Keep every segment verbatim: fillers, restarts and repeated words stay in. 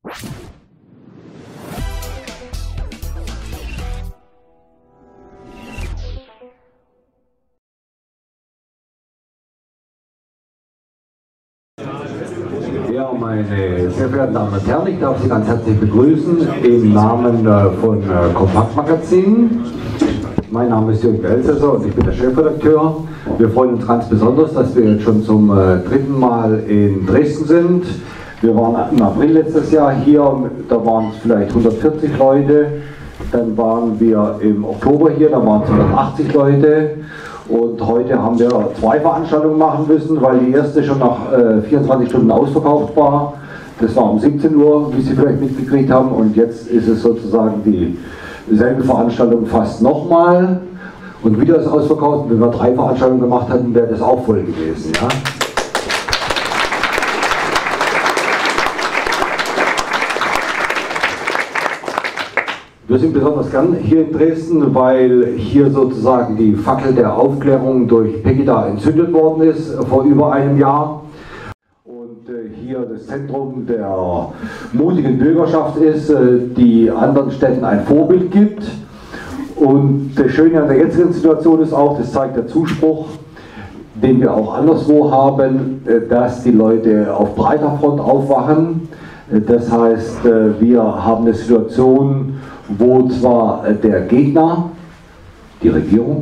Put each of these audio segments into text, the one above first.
Ja, meine sehr verehrten Damen und Herren, ich darf Sie ganz herzlich begrüßen im Namen von Kompakt Magazin. Mein Name ist Jürgen Elsässer und ich bin der Chefredakteur. Wir freuen uns ganz besonders, dass wir jetzt schon zum dritten Mal in Dresden sind. Wir waren im April letztes Jahr hier, da waren es vielleicht hundertvierzig Leute. Dann waren wir im Oktober hier, da waren es hundertachtzig Leute. Und heute haben wir zwei Veranstaltungen machen müssen, weil die erste schon nach äh, vierundzwanzig Stunden ausverkauft war. Das war um siebzehn Uhr, wie Sie vielleicht mitgekriegt haben. Und jetzt ist es sozusagen dieselbe Veranstaltung fast nochmal. Und wieder ist ausverkauft. Und wenn wir drei Veranstaltungen gemacht hätten, wäre das auch voll gewesen. Ja? Wir sind besonders gern hier in Dresden, weil hier sozusagen die Fackel der Aufklärung durch Pegida entzündet worden ist vor über einem Jahr. Und äh, hier das Zentrum der mutigen Bürgerschaft ist, äh, die anderen Städten ein Vorbild gibt. Und das Schöne an der jetzigen Situation ist auch, das zeigt der Zuspruch, den wir auch anderswo haben, äh, dass die Leute auf breiter Front aufwachen. Äh, das heißt, äh, wir haben eine Situation, wo zwar der Gegner, die Regierung,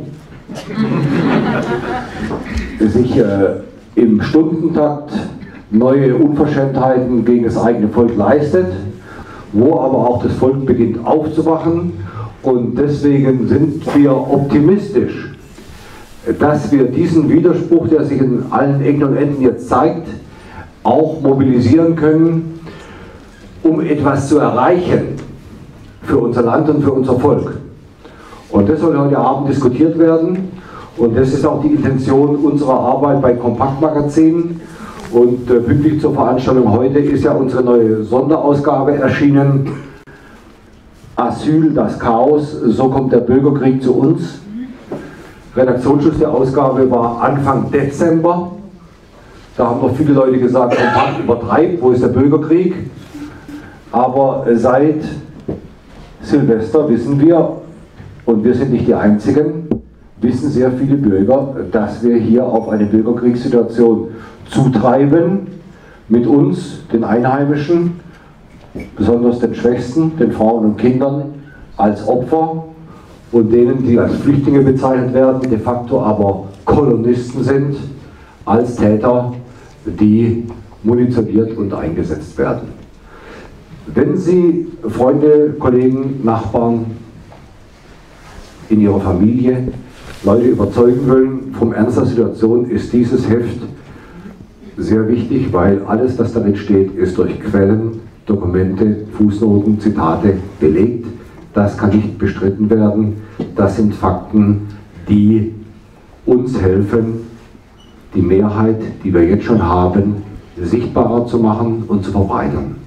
sich äh, im Stundentakt neue Unverschämtheiten gegen das eigene Volk leistet, wo aber auch das Volk beginnt aufzuwachen, und deswegen sind wir optimistisch, dass wir diesen Widerspruch, der sich in allen Ecken und Enden jetzt zeigt, auch mobilisieren können, um etwas zu erreichen für unser Land und für unser Volk. Und das soll heute Abend diskutiert werden, und das ist auch die Intention unserer Arbeit bei Kompakt Magazin. Und äh, pünktlich zur Veranstaltung heute ist ja unsere neue Sonderausgabe erschienen, Asyl, das Chaos, so kommt der Bürgerkrieg zu uns. Redaktionsschluss der Ausgabe war Anfang Dezember. Da haben noch viele Leute gesagt, Kompakt übertreibt, wo ist der Bürgerkrieg? Aber äh, seit Silvester wissen wir, und wir sind nicht die Einzigen, wissen sehr viele Bürger, dass wir hier auf eine Bürgerkriegssituation zutreiben, mit uns, den Einheimischen, besonders den Schwächsten, den Frauen und Kindern, als Opfer, und denen, die als Flüchtlinge bezeichnet werden, de facto aber Kolonisten sind, als Täter, die munitioniert und eingesetzt werden. Wenn Sie, Freunde, Kollegen, Nachbarn, in Ihrer Familie Leute überzeugen wollen vom Ernst der Situation, ist dieses Heft sehr wichtig, weil alles, was darin steht, ist durch Quellen, Dokumente, Fußnoten, Zitate belegt. Das kann nicht bestritten werden. Das sind Fakten, die uns helfen, die Mehrheit, die wir jetzt schon haben, sichtbarer zu machen und zu verbreitern.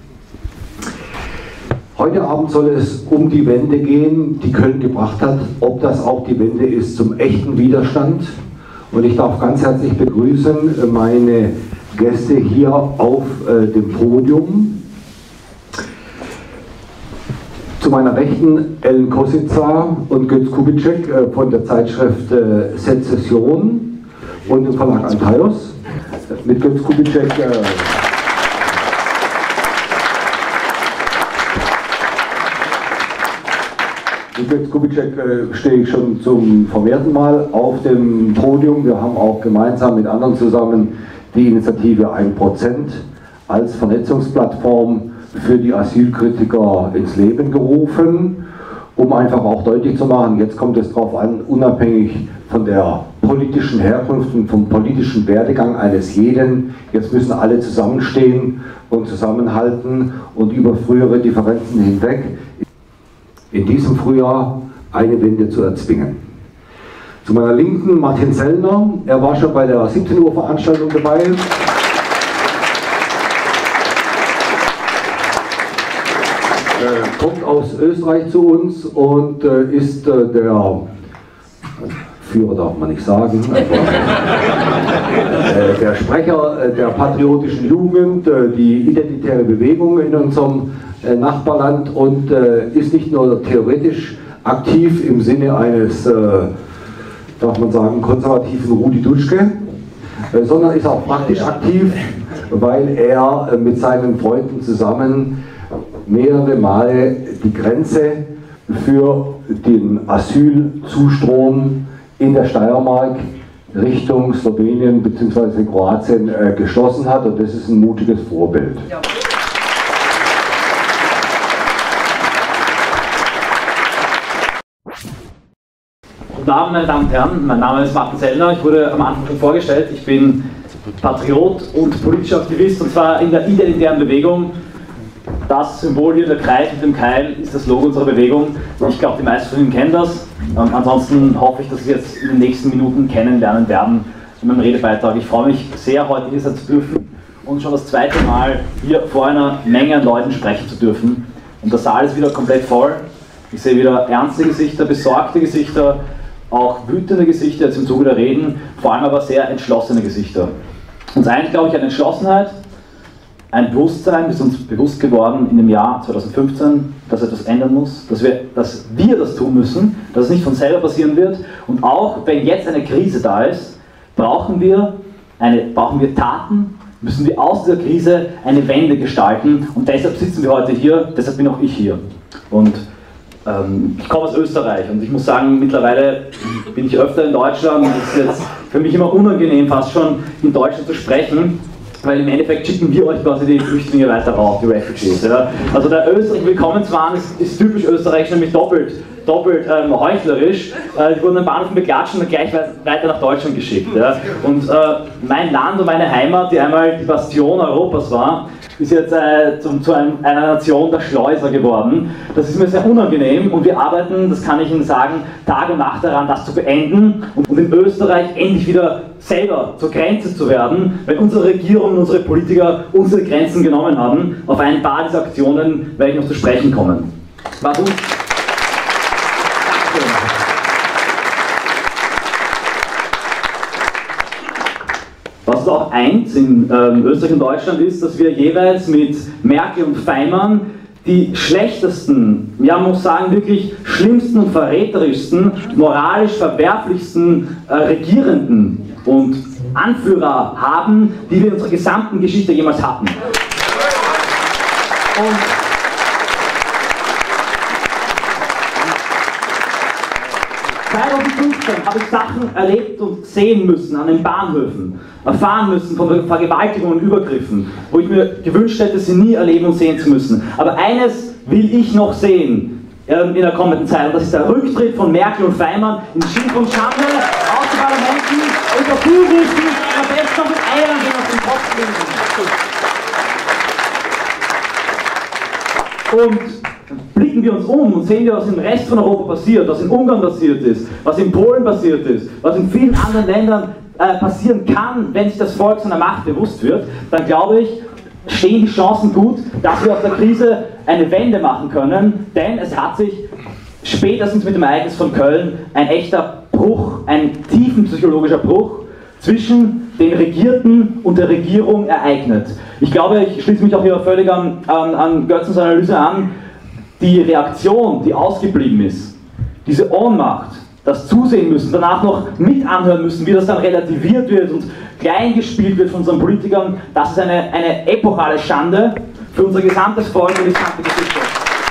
Heute Abend soll es um die Wende gehen, die Köln gebracht hat, ob das auch die Wende ist zum echten Widerstand. Und ich darf ganz herzlich begrüßen meine Gäste hier auf äh, dem Podium. Zu meiner Rechten Ellen Kosica und Götz Kubitschek äh, von der Zeitschrift äh, Sezession und dem Verlag Antaios. Mit Götz Kubitschek äh, Mit Götz Kubitschek äh, stehe ich schon zum vermehrten Mal auf dem Podium. Wir haben auch gemeinsam mit anderen zusammen die Initiative ein Prozent als Vernetzungsplattform für die Asylkritiker ins Leben gerufen, um einfach auch deutlich zu machen, jetzt kommt es darauf an, unabhängig von der politischen Herkunft und vom politischen Werdegang eines jeden, jetzt müssen alle zusammenstehen und zusammenhalten und über frühere Differenzen hinweg in diesem Frühjahr eine Wende zu erzwingen. Zu meiner Linken Martin Sellner, er war schon bei der siebzehn Uhr Veranstaltung dabei. Er kommt aus Österreich zu uns und äh, ist äh, der Führer darf man nicht sagen, aber, äh, der Sprecher äh, der patriotischen Jugend, äh, die identitäre Bewegung in unserem äh, Nachbarland und äh, ist nicht nur theoretisch aktiv im Sinne eines, äh, darf man sagen, konservativen Rudi Dutschke, äh, sondern ist auch praktisch aktiv, weil er äh, mit seinen Freunden zusammen mehrere Male die Grenze für den Asylzustrom in der Steiermark Richtung Slowenien bzw. Kroatien äh, geschlossen hat, und das ist ein mutiges Vorbild. Ja. Guten Abend, meine Damen und Herren, mein Name ist Martin Sellner, ich wurde am Anfang schon vorgestellt, ich bin Patriot und politischer Aktivist, und zwar in der identitären Bewegung. Das Symbol hier, der Kreis mit dem Keil, ist das Logo unserer Bewegung. Ich glaube, die meisten von Ihnen kennen das. Ähm, ansonsten hoffe ich, dass Sie jetzt in den nächsten Minuten kennenlernen werden in meinem Redebeitrag. Ich freue mich sehr, heute hier sein zu dürfen und schon das zweite Mal hier vor einer Menge an Leuten sprechen zu dürfen. Und der Saal ist wieder komplett voll. Ich sehe wieder ernste Gesichter, besorgte Gesichter, auch wütende Gesichter jetzt im Zuge der Reden, vor allem aber sehr entschlossene Gesichter. Uns eint, glaube ich, eine Entschlossenheit, ein Bewusstsein, ist uns bewusst geworden in dem Jahr zweitausendfünfzehn, dass etwas ändern muss, dass wir, dass wir das tun müssen, dass es nicht von selber passieren wird. Und auch wenn jetzt eine Krise da ist, brauchen wir, eine, brauchen wir Taten, müssen wir aus dieser Krise eine Wende gestalten. Und deshalb sitzen wir heute hier, deshalb bin auch ich hier. Und ähm, ich komme aus Österreich und ich muss sagen, mittlerweile bin ich öfter in Deutschland und es ist jetzt für mich immer unangenehm, fast schon in Deutschland zu sprechen. Weil im Endeffekt schicken wir euch quasi die Flüchtlinge weiter rauf, die Refugees. Ja. Also der Österreich Willkommenswahn ist, ist typisch österreichisch, nämlich doppelt, doppelt ähm, heuchlerisch. Äh, die wurden am Bahnhof beklatschen und gleich weiter nach Deutschland geschickt. Ja. Und äh, mein Land und meine Heimat, die einmal die Bastion Europas war, ist jetzt äh, zum, zu einem, einer Nation der Schleuser geworden. Das ist mir sehr unangenehm und wir arbeiten, das kann ich Ihnen sagen, Tag und Nacht daran, das zu beenden und, und in Österreich endlich wieder selber zur Grenze zu werden, weil unsere Regierung und unsere Politiker unsere Grenzen genommen haben. Auf ein paar dieser Aktionen werde ich noch zu sprechen kommen. Was uns Was uns auch eint in ähm, Österreich und Deutschland ist, dass wir jeweils mit Merkel und Faymann die schlechtesten, ja man muss sagen wirklich schlimmsten und verräterischsten, moralisch verwerflichsten äh, Regierenden und Anführer haben, die wir in unserer gesamten Geschichte jemals hatten. Und zweitausendfünfzehn habe ich Sachen erlebt und sehen müssen an den Bahnhöfen, erfahren müssen von Vergewaltigungen und Übergriffen, wo ich mir gewünscht hätte, sie nie erleben und sehen zu müssen. Aber eines will ich noch sehen äh, in der kommenden Zeit, und das ist der Rücktritt von Merkel und Faymann in Schimpf und Schande aus den Parlamenten unter Fürrichten, am besten noch mit Eiern auf den Kopf legen. Und blicken wir uns um und sehen wir, was im Rest von Europa passiert, was in Ungarn passiert ist, was in Polen passiert ist, was in vielen anderen Ländern äh, passieren kann, wenn sich das Volk seiner Macht bewusst wird, dann glaube ich, stehen die Chancen gut, dass wir aus der Krise eine Wende machen können, denn es hat sich spätestens mit dem Ereignis von Köln ein echter Bruch, ein tiefenpsychologischer Bruch zwischen den Regierten und der Regierung ereignet. Ich glaube, ich schließe mich auch hier völlig an, an, an Götzens Analyse an. Die Reaktion, die ausgeblieben ist, diese Ohnmacht, das Zusehen müssen, danach noch mit anhören müssen, wie das dann relativiert wird und kleingespielt wird von unseren Politikern, das ist eine, eine epochale Schande für unser gesamtes Volk und die gesamte Geschichte.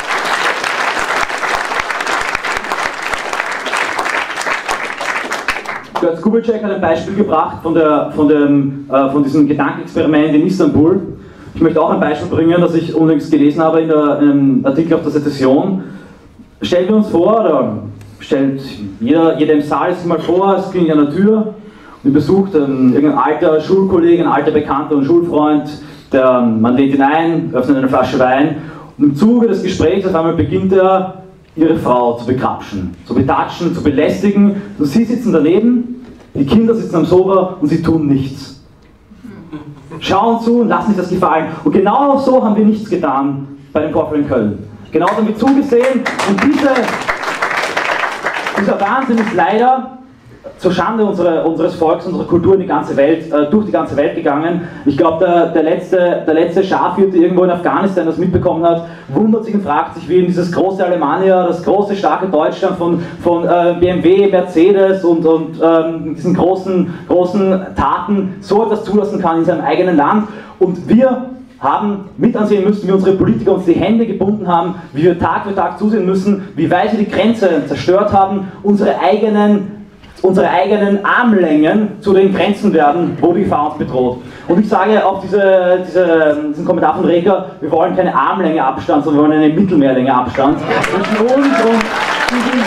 Götz Kubitschek hat ein Beispiel gebracht von, der, von, dem, äh, von diesem Gedankenexperiment in Istanbul. Ich möchte auch ein Beispiel bringen, das ich unlängst gelesen habe in, der, in einem Artikel auf der Sezession. Stellen wir uns vor, oder stellt jeder, jeder im Saal sich mal vor, es klingelt an der Tür und besucht einen, irgendein alter Schulkollege, ein alter Bekannter und Schulfreund, der, man lädt ihn ein, öffnet eine Flasche Wein und im Zuge des Gesprächs auf einmal beginnt er, ihre Frau zu bekrapschen, zu betatschen, zu belästigen. Und sie sitzen daneben, die Kinder sitzen am Sofa und sie tun nichts. Schauen zu und lassen sich das gefallen. Und genau so haben wir nichts getan bei dem Vorfall in Köln. Genau so haben wir zugesehen und diese, dieser Wahnsinn ist leider zur Schande unsere, unseres Volks, unserer Kultur in die ganze Welt, äh, durch die ganze Welt gegangen. Ich glaube, der, der letzte, der letzte Schafhirte irgendwo in Afghanistan das mitbekommen hat, wundert sich und fragt sich, wie in dieses große Alemannia, das große, starke Deutschland von, von äh, B M W, Mercedes und, und ähm, diesen großen, großen Taten so etwas zulassen kann in seinem eigenen Land. Und wir haben mit ansehen müssen, wie unsere Politiker uns die Hände gebunden haben, wie wir Tag für Tag zusehen müssen, wie weit sie die Grenze zerstört haben, unsere eigenen, unsere eigenen Armlängen zu den Grenzen werden, wo die Gefahr uns bedroht. Und ich sage auf diese, diese, diesen Kommentar von Reker, wir wollen keine Armlänge Abstand, sondern wir wollen eine Mittelmeerlänge Abstand zwischen uns und diesen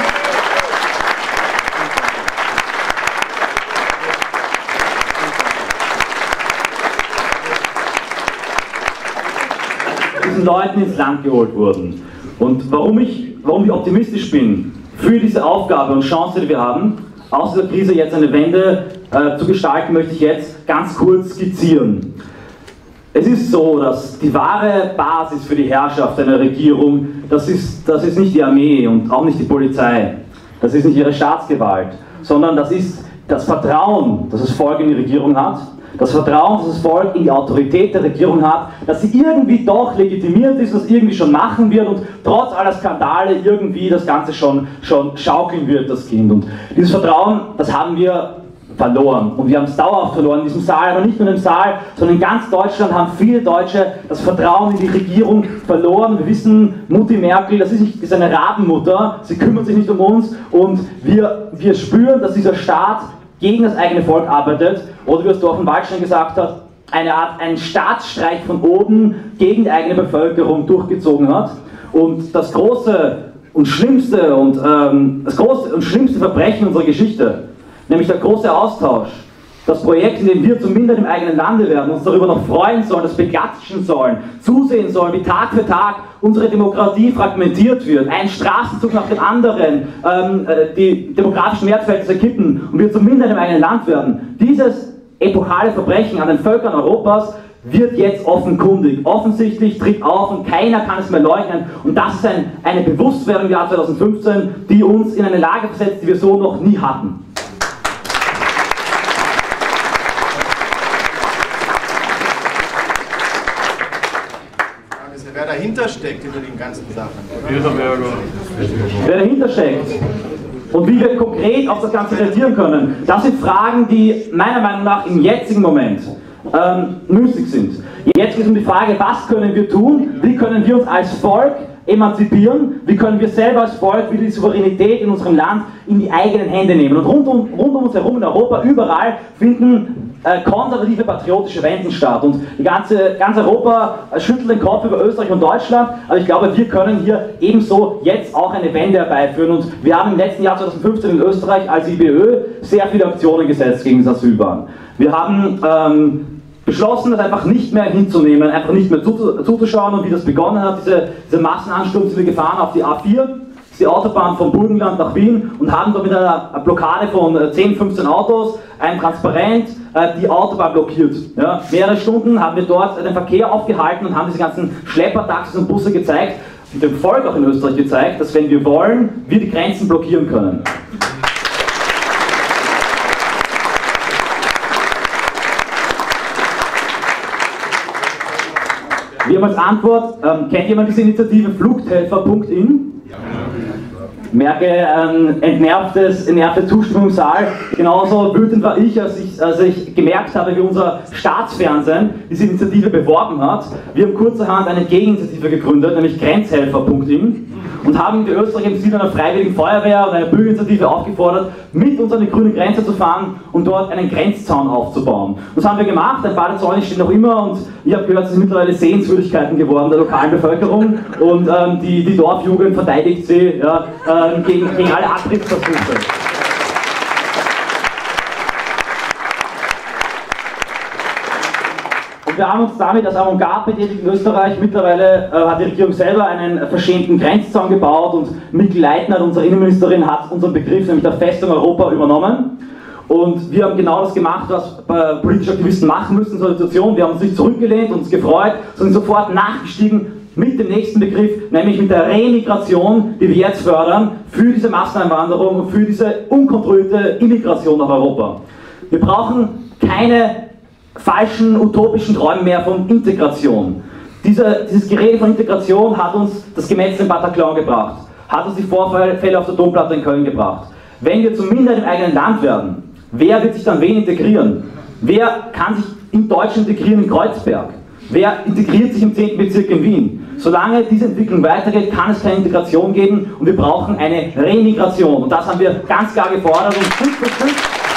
Leuten ins Land geholt wurden. Und warum ich, warum ich optimistisch bin für diese Aufgabe und Chance, die wir haben, aus dieser Krise jetzt eine Wende äh, zu gestalten, möchte ich jetzt ganz kurz skizzieren. Es ist so, dass die wahre Basis für die Herrschaft einer Regierung, das ist, das ist nicht die Armee und auch nicht die Polizei, das ist nicht ihre Staatsgewalt, sondern das ist das Vertrauen, das das Volk in die Regierung hat. Das Vertrauen, dass das Volk in die Autorität der Regierung hat, dass sie irgendwie doch legitimiert ist, dass irgendwie schon machen wird und trotz aller Skandale irgendwie das Ganze schon, schon schaukeln wird, das Kind. Und dieses Vertrauen, das haben wir verloren. Und wir haben es dauerhaft verloren in diesem Saal, aber nicht nur im Saal, sondern in ganz Deutschland haben viele Deutsche das Vertrauen in die Regierung verloren. Wir wissen, Mutti Merkel, das ist, nicht, ist eine Rabenmutter, sie kümmert sich nicht um uns und wir, wir spüren, dass dieser Staat gegen das eigene Volk arbeitet, oder wie es Thorsten Waldstein gesagt hat, eine Art ein Staatsstreich von oben gegen die eigene Bevölkerung durchgezogen hat. Und das große und schlimmste und ähm, das große und schlimmste Verbrechen unserer Geschichte, nämlich der große Austausch, das Projekt, in dem wir zumindest im eigenen Lande werden, uns darüber noch freuen sollen, das beglatschen sollen, zusehen sollen, wie Tag für Tag unsere Demokratie fragmentiert wird, ein Straßenzug nach dem anderen, ähm, die demografischen Wertverhältnisse kippen und wir zumindest im eigenen Land werden. Dieses epochale Verbrechen an den Völkern Europas wird jetzt offenkundig. Offensichtlich tritt auf und keiner kann es mehr leugnen. Und das ist ein, eine Bewusstwerdung im Jahr zweitausendfünfzehn, die uns in eine Lage versetzt, die wir so noch nie hatten. Wer dahinter steckt über den ganzen Sachen. Wer dahinter steckt und wie wir konkret auf das Ganze reagieren können, das sind Fragen, die meiner Meinung nach im jetzigen Moment ähm, müßig sind. Jetzt geht es um die Frage, was können wir tun, wie können wir uns als Volk emanzipieren, wie können wir selber als Volk wieder die Souveränität in unserem Land in die eigenen Hände nehmen. Und rund um, rund um uns herum in Europa, überall finden äh, konservative, patriotische Wenden statt. Und die ganze, ganz Europa schüttelt den Kopf über Österreich und Deutschland, aber ich glaube, wir können hier ebenso jetzt auch eine Wende herbeiführen. Und wir haben im letzten Jahr zweitausendfünfzehn in Österreich als I B Ö sehr viele Aktionen gesetzt gegen das Asylwahn. Wir haben ähm, beschlossen, das einfach nicht mehr hinzunehmen, einfach nicht mehr zuzuschauen und wie das begonnen hat, diese, diese Massenansturm sind wir gefahren auf die A vier, die Autobahn vom Burgenland nach Wien und haben dort mit einer Blockade von zehn, fünfzehn Autos ein Transparent äh, die Autobahn blockiert. Ja, mehrere Stunden haben wir dort den Verkehr aufgehalten und haben diese ganzen Schleppertaxis und Busse gezeigt und dem Volk auch in Österreich gezeigt, dass wenn wir wollen, wir die Grenzen blockieren können. Wir haben als Antwort, ähm, kennt jemand diese Initiative Fluchthelfer Punkt in? Merke ähm, entnervtes, entnervte Zustimmung im Saal. Genauso wütend war ich, als ich, als ich gemerkt habe, wie unser Staatsfernsehen diese Initiative beworben hat. Wir haben kurzerhand eine Gegeninitiative gegründet, nämlich Grenzhelfer Punkt in und haben die Österreicher im Sinne einer freiwilligen Feuerwehr und einer Bürgerinitiative aufgefordert, mit uns an die grüne Grenze zu fahren und dort einen Grenzzaun aufzubauen. Das haben wir gemacht, ein paar der Zäune stehen noch immer und ich habe gehört, es sind mittlerweile Sehenswürdigkeiten geworden der lokalen Bevölkerung und ähm, die, die Dorfjugend verteidigt sie ja, ähm, gegen, gegen alle Abrissversuche. Und wir haben uns damit als Avantgarde betätigt in Österreich. Mittlerweile äh, hat die Regierung selber einen verschämten Grenzzaun gebaut und Mikl Leitner, unsere Innenministerin, hat unseren Begriff, nämlich der Festung Europa, übernommen. Und wir haben genau das gemacht, was äh, politische Aktivisten machen müssen in so einer Situation. Wir haben uns nicht zurückgelehnt, uns gefreut, sondern sofort nachgestiegen, mit dem nächsten Begriff, nämlich mit der Remigration, die wir jetzt fördern, für diese Masseneinwanderung und für diese unkontrollierte Immigration nach Europa. Wir brauchen keine falschen, utopischen Träume mehr von Integration. Diese, dieses Gerede von Integration hat uns das Gemetzel im Bataclan gebracht, hat uns die Vorfälle auf der Domplatte in Köln gebracht. Wenn wir zur Minderheit im eigenen Land werden, wer wird sich dann wen integrieren? Wer kann sich in Deutschland integrieren in Kreuzberg? Wer integriert sich im zehnten Bezirk in Wien? Solange diese Entwicklung weitergeht, kann es keine Integration geben und wir brauchen eine Remigration. Und das haben wir ganz klar gefordert und Stück für Stück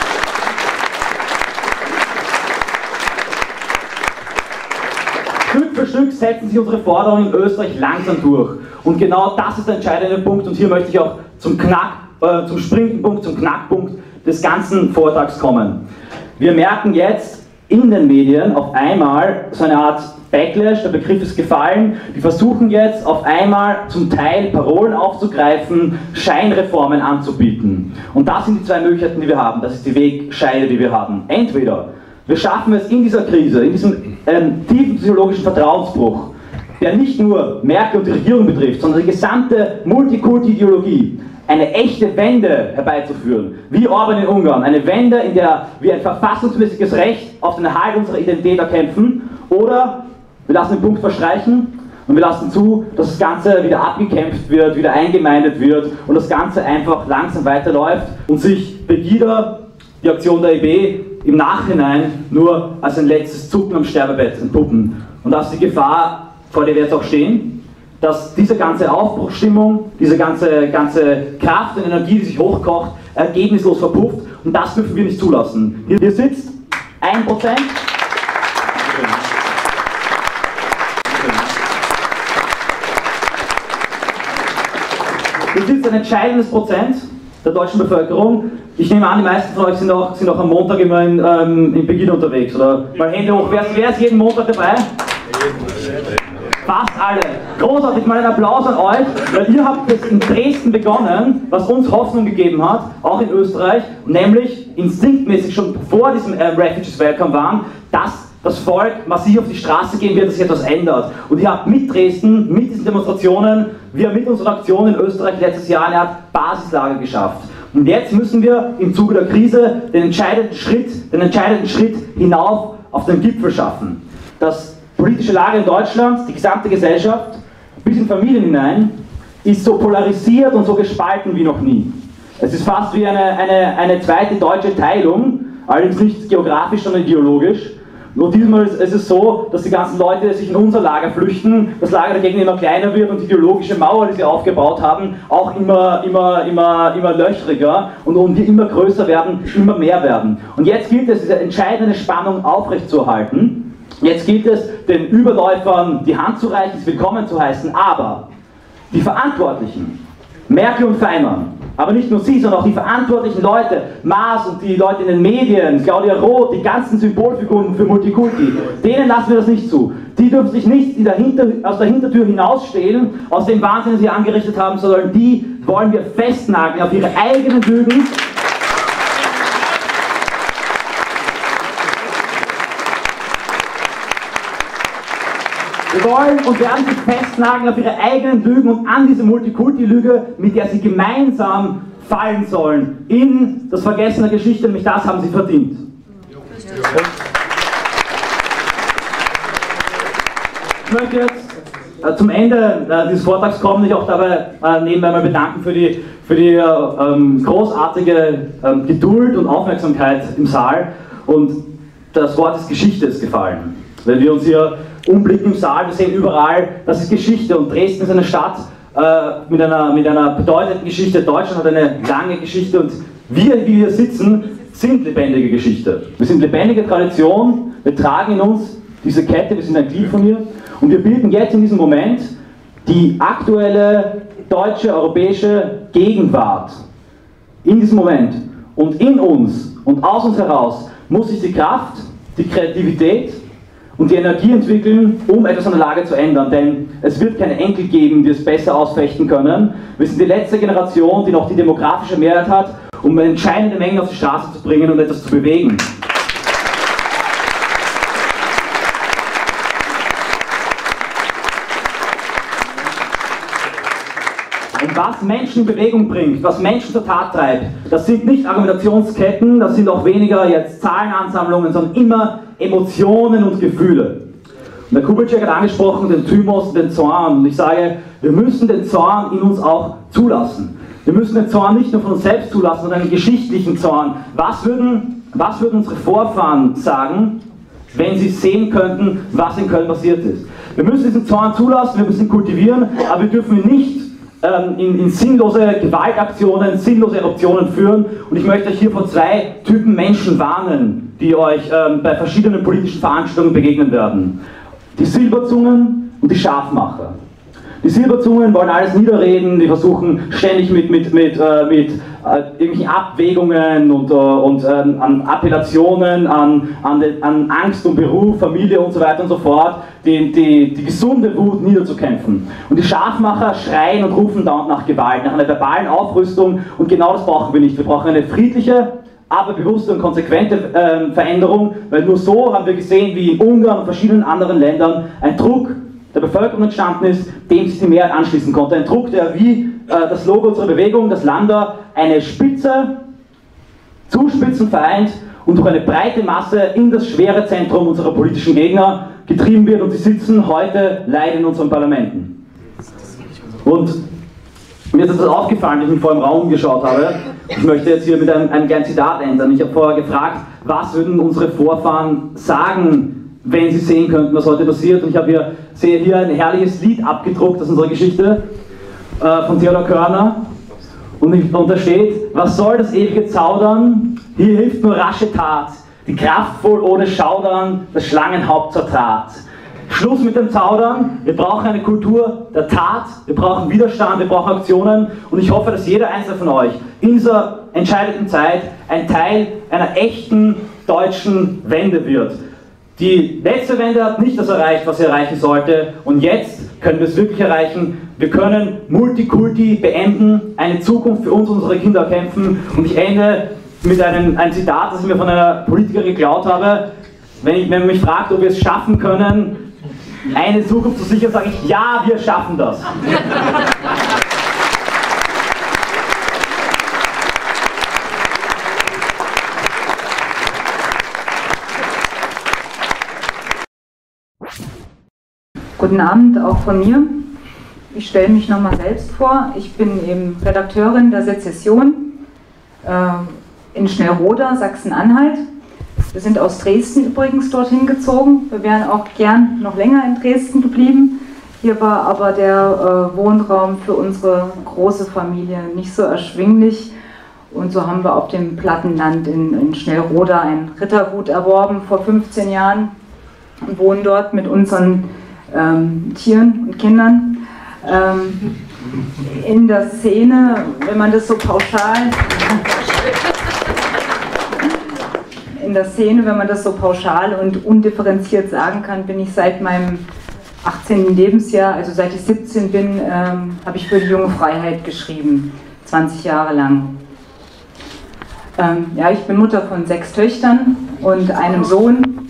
Stück für Stück setzen sich unsere Forderungen in Österreich langsam durch. Und genau das ist der entscheidende Punkt und hier möchte ich auch zum Knack, äh, zum springenden Punkt, zum Knackpunkt des ganzen Vortrags kommen. Wir merken jetzt in den Medien auf einmal so eine Art Backlash, der Begriff ist gefallen, die versuchen jetzt auf einmal zum Teil Parolen aufzugreifen, Scheinreformen anzubieten. Und das sind die zwei Möglichkeiten, die wir haben, das ist die Wegscheide, die wir haben. Entweder wir schaffen es in dieser Krise, in diesem ähm, tiefen psychologischen Vertrauensbruch, der nicht nur Merkel und die Regierung betrifft, sondern die gesamte Multikulti-Ideologie, eine echte Wende herbeizuführen, wie Orban in Ungarn, eine Wende, in der wir ein verfassungsmäßiges Recht auf den Erhalt unserer Identität erkämpfen, oder wir lassen den Punkt verstreichen und wir lassen zu, dass das Ganze wieder abgekämpft wird, wieder eingemeindet wird und das Ganze einfach langsam weiterläuft und sich Pegida, die Aktion der E B, im Nachhinein nur als ein letztes Zucken am Sterbebett entpuppen. Und das ist die Gefahr, vor der wir jetzt auch stehen, dass diese ganze Aufbruchsstimmung, diese ganze, ganze Kraft und Energie, die sich hochkocht, ergebnislos verpufft und das dürfen wir nicht zulassen. Hier, hier sitzt ein Prozent. Hier sitzt ein entscheidendes Prozent der deutschen Bevölkerung. Ich nehme an, die meisten von euch sind auch, sind auch am Montag immer in, ähm, in Beginn unterwegs, oder? Mal Hände hoch, wer ist, wer ist jeden Montag dabei? Fast alle. Großartig, mal einen Applaus an euch, weil ihr habt es in Dresden begonnen, was uns Hoffnung gegeben hat, auch in Österreich, nämlich instinktmäßig schon vor diesem äh, Refugees Welcome waren, dass das Volk massiv auf die Straße gehen wird, dass sich etwas ändert. Und ihr habt mit Dresden, mit diesen Demonstrationen, wir mit unserer Aktion in Österreich letztes Jahr eine Art Basislager geschafft. Und jetzt müssen wir im Zuge der Krise den entscheidenden Schritt, den entscheidenden Schritt hinauf auf den Gipfel schaffen. Das politische Lager in Deutschland, die gesamte Gesellschaft, bis in Familien hinein, ist so polarisiert und so gespalten wie noch nie. Es ist fast wie eine, eine, eine zweite deutsche Teilung, allerdings nicht geografisch, sondern ideologisch. Nur diesmal ist es so, dass die ganzen Leute sich in unser Lager flüchten, das Lager der Gegner immer kleiner wird und die ideologische Mauer, die sie aufgebaut haben, auch immer, immer, immer, immer löchriger und, und wir immer größer werden, immer mehr werden. Und jetzt gilt es, diese entscheidende Spannung aufrechtzuerhalten. Jetzt gilt es, den Überläufern die Hand zu reichen, sie willkommen zu heißen, aber die Verantwortlichen, Merkel und Faymann, aber nicht nur sie, sondern auch die verantwortlichen Leute, Maas und die Leute in den Medien, Claudia Roth, die ganzen Symbolfiguren für Multikulti, denen lassen wir das nicht zu. Die dürfen sich nicht in der Hinter, aus der Hintertür hinausstehlen, aus dem Wahnsinn, den sie angerichtet haben, sondern die wollen wir festnageln auf ihre eigenen Lügen. Wir wollen und werden sich festnageln auf ihre eigenen Lügen und an diese Multikulti-Lüge, mit der sie gemeinsam fallen sollen in das Vergessen der Geschichte, nämlich das haben sie verdient. Ich möchte jetzt äh, zum Ende äh, dieses Vortrags kommen, mich auch dabei äh, nebenbei mal bedanken für die, für die äh, ähm, großartige äh, Geduld und Aufmerksamkeit im Saal und das Wort des Geschichte ist gefallen. Wenn wir uns hier umblicken im Saal, wir sehen überall, das ist Geschichte und Dresden ist eine Stadt äh, mit, einer, mit einer bedeutenden Geschichte. Deutschland hat eine lange Geschichte und wir, die hier sitzen, sind lebendige Geschichte. Wir sind lebendige Tradition, wir tragen in uns diese Kette, wir sind ein Glied von ihr und wir bilden jetzt in diesem Moment die aktuelle deutsche, europäische Gegenwart. In diesem Moment und in uns und aus uns heraus muss sich die Kraft, die Kreativität und die Energie entwickeln, um etwas an der Lage zu ändern. Denn es wird keine Enkel geben, die es besser ausfechten können. Wir sind die letzte Generation, die noch die demografische Mehrheit hat, um entscheidende Mengen auf die Straße zu bringen und etwas zu bewegen. Und was Menschen in Bewegung bringt, was Menschen zur Tat treibt, das sind nicht Argumentationsketten, das sind auch weniger jetzt Zahlenansammlungen, sondern immer Emotionen und Gefühle. Und der Kubitschek hat angesprochen den Thymos und den Zorn. Und ich sage, wir müssen den Zorn in uns auch zulassen. Wir müssen den Zorn nicht nur von uns selbst zulassen, sondern einen geschichtlichen Zorn. Was würden, was würden unsere Vorfahren sagen, wenn sie sehen könnten, was in Köln passiert ist? Wir müssen diesen Zorn zulassen, wir müssen ihn kultivieren, aber wir dürfen ihn nicht ähm, in, in sinnlose Gewaltaktionen, sinnlose Eruptionen führen. Und ich möchte euch hier vor zwei Typen Menschen warnen, die euch ähm, bei verschiedenen politischen Veranstaltungen begegnen werden. Die Silberzungen und die Scharfmacher. Die Silberzungen wollen alles niederreden, die versuchen ständig mit, mit, mit, äh, mit äh, irgendwelchen Abwägungen und, äh, und ähm, an Appellationen, an, an, de, an Angst um Beruf, Familie und so weiter und so fort, die, die, die gesunde Wut niederzukämpfen. Und die Scharfmacher schreien und rufen dauernd nach Gewalt, nach einer verbalen Aufrüstung, und genau das brauchen wir nicht. Wir brauchen eine friedliche, aber bewusste und konsequente äh, Veränderung, weil nur so haben wir gesehen, wie in Ungarn und verschiedenen anderen Ländern ein Druck der Bevölkerung entstanden ist, dem sich die Mehrheit anschließen konnte. Ein Druck, der wie äh, das Logo unserer Bewegung, das Landa, eine Spitze, Zuspitzen vereint und durch eine breite Masse in das schwere Zentrum unserer politischen Gegner getrieben wird, und sie sitzen heute leider in unseren Parlamenten. Und mir ist etwas aufgefallen, als ich mich vor im Raum geschaut habe. Ich möchte jetzt hier mit einem, einem kleinen Zitat ändern. Ich habe vorher gefragt, was würden unsere Vorfahren sagen, wenn sie sehen könnten, was heute passiert. Und ich habe hier, sehe hier ein herrliches Lied abgedruckt aus unserer Geschichte äh, von Theodor Körner. Und, ich, und da steht: Was soll das ewige Zaudern? Hier hilft nur rasche Tat, die kraftvoll ohne Schaudern das Schlangenhaupt zertrat. Schluss mit dem Zaudern, wir brauchen eine Kultur der Tat, wir brauchen Widerstand, wir brauchen Aktionen, und ich hoffe, dass jeder einzelne von euch in dieser entscheidenden Zeit ein Teil einer echten deutschen Wende wird. Die letzte Wende hat nicht das erreicht, was sie erreichen sollte, und jetzt können wir es wirklich erreichen. Wir können Multikulti beenden, eine Zukunft für uns und unsere Kinder kämpfen, und ich ende mit einem, einem Zitat, das ich mir von einer Politikerin geklaut habe. Wenn, ich, wenn man mich fragt, ob wir es schaffen können, eine Zukunft zu sichern, sage ich: Ja, wir schaffen das. Guten Abend auch von mir. Ich stelle mich nochmal selbst vor. Ich bin eben Redakteurin der Sezession äh, in Schnellroda, Sachsen-Anhalt. Wir sind aus Dresden übrigens dorthin gezogen. Wir wären auch gern noch länger in Dresden geblieben. Hier war aber der äh, Wohnraum für unsere große Familie nicht so erschwinglich. Und so haben wir auf dem Plattenland in, in Schnellroda ein Rittergut erworben vor fünfzehn Jahren und wohnen dort mit unseren ähm, Tieren und Kindern. Ähm, in der Szene, wenn man das so pauschal... In der Szene, wenn man das so pauschal und undifferenziert sagen kann, bin ich seit meinem achtzehnten Lebensjahr, also seit ich siebzehn bin, ähm, habe ich für die junge Freiheit geschrieben, zwanzig Jahre lang. Ähm, ja, ich bin Mutter von sechs Töchtern und einem Sohn. Und,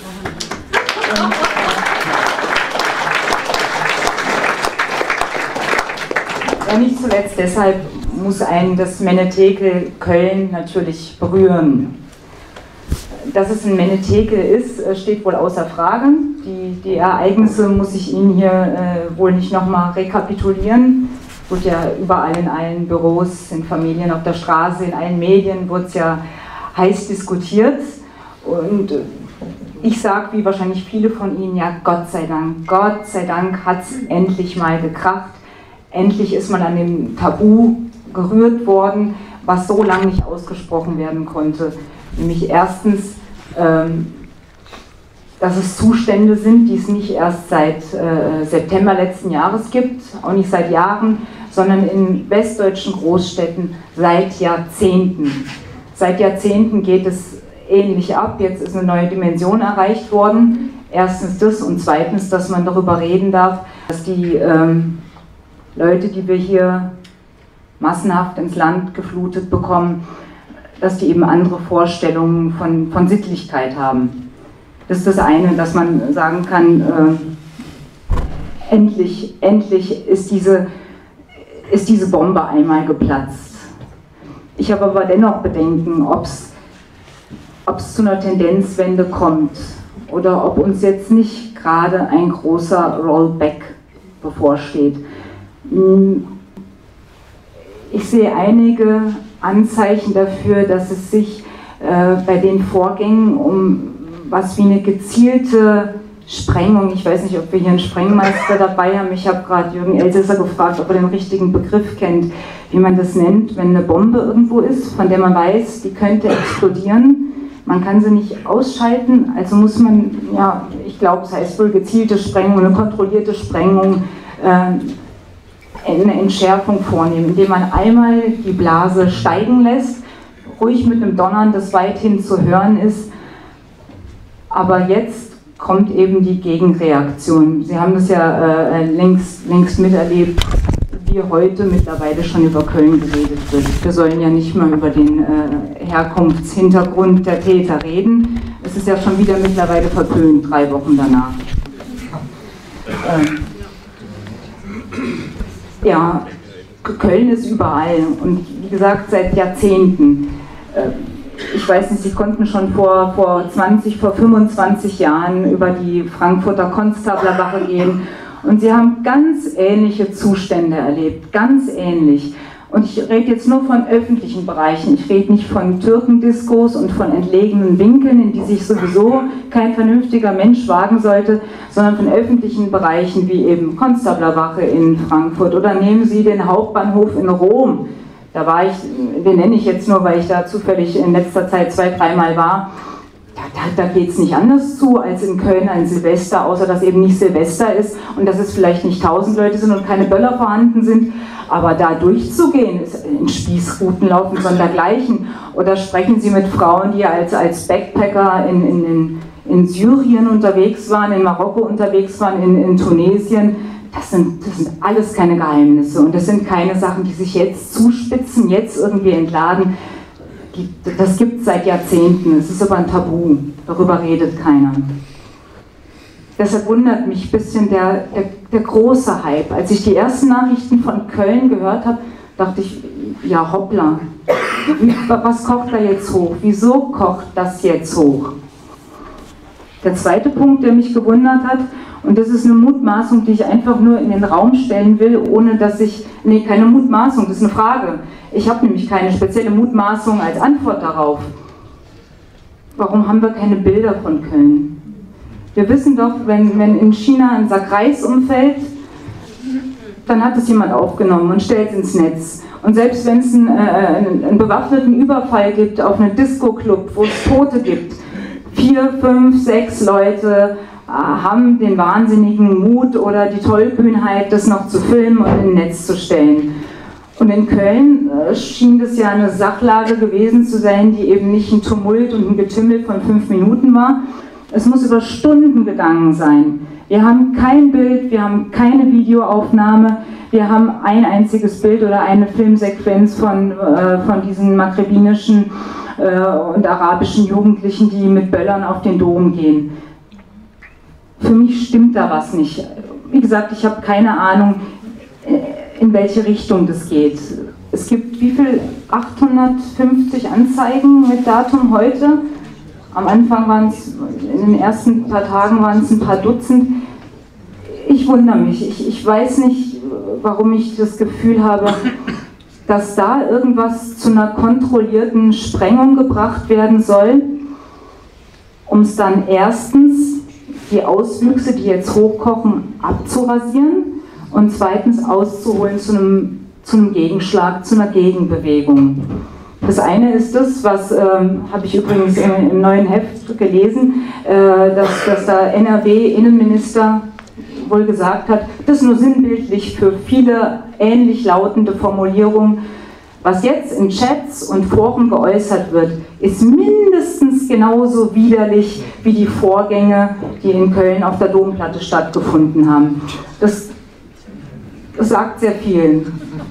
äh, ja, nicht zuletzt deshalb muss einen das Menetekel Köln natürlich berühren. Dass es ein Menetekel ist, steht wohl außer Frage. Die, die Ereignisse muss ich Ihnen hier äh, wohl nicht nochmal rekapitulieren. Wird ja überall in allen Büros, in Familien, auf der Straße, in allen Medien wird es ja heiß diskutiert. Und ich sage, wie wahrscheinlich viele von Ihnen, ja, Gott sei Dank, Gott sei Dank hat es endlich mal gekracht. Endlich ist man an dem Tabu gerührt worden, was so lange nicht ausgesprochen werden konnte. Nämlich erstens, ähm, dass es Zustände sind, die es nicht erst seit äh, September letzten Jahres gibt, auch nicht seit Jahren, sondern in westdeutschen Großstädten seit Jahrzehnten. Seit Jahrzehnten geht es ähnlich ab. Jetzt ist eine neue Dimension erreicht worden. Erstens das und zweitens, dass man darüber reden darf, dass die ähm, Leute, die wir hier massenhaft ins Land geflutet bekommen, dass die eben andere Vorstellungen von, von Sittlichkeit haben. Das ist das eine, dass man sagen kann, äh, endlich, endlich ist diese, ist diese Bombe einmal geplatzt. Ich habe aber dennoch Bedenken, ob es zu einer Tendenzwende kommt oder ob uns jetzt nicht gerade ein großer Rollback bevorsteht. Ich sehe einige Anzeichen dafür, dass es sich äh, bei den Vorgängen um was wie eine gezielte Sprengung, ich weiß nicht, ob wir hier einen Sprengmeister dabei haben, ich habe gerade Jürgen Elsässer gefragt, ob er den richtigen Begriff kennt, wie man das nennt, wenn eine Bombe irgendwo ist, von der man weiß, die könnte explodieren, man kann sie nicht ausschalten, also muss man, ja, ich glaube, es heißt wohl gezielte Sprengung, eine kontrollierte Sprengung, äh, eine Entschärfung vornehmen, indem man einmal die Blase steigen lässt, ruhig mit einem Donnern, das weithin zu hören ist, aber jetzt kommt eben die Gegenreaktion. Sie haben das ja äh, längst, längst miterlebt, wie heute mittlerweile schon über Köln geredet wird. Wir sollen ja nicht mal über den äh, Herkunftshintergrund der Täter reden. Es ist ja schon wieder mittlerweile verpönt, drei Wochen danach. Ähm, ja, Köln ist überall und wie gesagt seit Jahrzehnten. Äh, Ich weiß nicht, Sie konnten schon vor, vor zwanzig, vor fünfundzwanzig Jahren über die Frankfurter Konstablerwache gehen und Sie haben ganz ähnliche Zustände erlebt, ganz ähnlich. Und ich rede jetzt nur von öffentlichen Bereichen, ich rede nicht von Türkendiskos und von entlegenen Winkeln, in die sich sowieso kein vernünftiger Mensch wagen sollte, sondern von öffentlichen Bereichen wie eben Konstablerwache in Frankfurt oder nehmen Sie den Hauptbahnhof in Rom. Da war ich, den nenne ich jetzt nur, weil ich da zufällig in letzter Zeit zwei, dreimal war. Da, da, da geht es nicht anders zu als in Köln an Silvester, außer dass eben nicht Silvester ist und dass es vielleicht nicht tausend Leute sind und keine Böller vorhanden sind. Aber da durchzugehen, ist in Spießruten laufen, sondergleichen. Oder sprechen Sie mit Frauen, die als, als Backpacker in, in, in, in Syrien unterwegs waren, in Marokko unterwegs waren, in, in Tunesien. Das sind, das sind alles keine Geheimnisse und das sind keine Sachen, die sich jetzt zuspitzen, jetzt irgendwie entladen. Die, das gibt es seit Jahrzehnten, es ist aber ein Tabu, darüber redet keiner. Deshalb wundert mich ein bisschen der, der, der große Hype. Als ich die ersten Nachrichten von Köln gehört habe, dachte ich, ja hoppla, wie, was kocht da jetzt hoch? Wieso kocht das jetzt hoch? Der zweite Punkt, der mich gewundert hat, und das ist eine Mutmaßung, die ich einfach nur in den Raum stellen will, ohne dass ich, nee, keine Mutmaßung, das ist eine Frage. Ich habe nämlich keine spezielle Mutmaßung als Antwort darauf. Warum haben wir keine Bilder von Köln? Wir wissen doch, wenn, wenn in China ein Sack Reis umfällt, dann hat es jemand aufgenommen und stellt es ins Netz. Und selbst wenn es einen, äh, einen, einen bewaffneten Überfall gibt auf einen Disco-Club, wo es Tote gibt, vier, fünf, sechs Leute haben den wahnsinnigen Mut oder die Tollkühnheit, das noch zu filmen und ins Netz zu stellen. Und in Köln äh, schien das ja eine Sachlage gewesen zu sein, die eben nicht ein Tumult und ein Getümmel von fünf Minuten war. Es muss über Stunden gegangen sein. Wir haben kein Bild, wir haben keine Videoaufnahme, wir haben ein einziges Bild oder eine Filmsequenz von, äh, von diesen maghrebinischen äh, und arabischen Jugendlichen, die mit Böllern auf den Dom gehen. Für mich stimmt da was nicht. Wie gesagt, ich habe keine Ahnung, in welche Richtung das geht. Es gibt wie viel? achthundertfünfzig Anzeigen mit Datum heute. Am Anfang waren es, in den ersten paar Tagen waren es ein paar Dutzend. Ich wundere mich. Ich, ich weiß nicht, warum ich das Gefühl habe, dass da irgendwas zu einer kontrollierten Sprengung gebracht werden soll, um es dann erstens die Auswüchse, die jetzt hochkochen, abzurasieren und zweitens auszuholen zu einem, zu einem Gegenschlag, zu einer Gegenbewegung. Das eine ist das, was ähm, habe ich übrigens im, im neuen Heft gelesen, äh, dass, dass der N R W-Innenminister wohl gesagt hat, das ist nur sinnbildlich für viele ähnlich lautende Formulierungen. Was jetzt in Chats und Foren geäußert wird, ist mindestens genauso widerlich wie die Vorgänge, die in Köln auf der Domplatte stattgefunden haben. Das, das sagt sehr viel.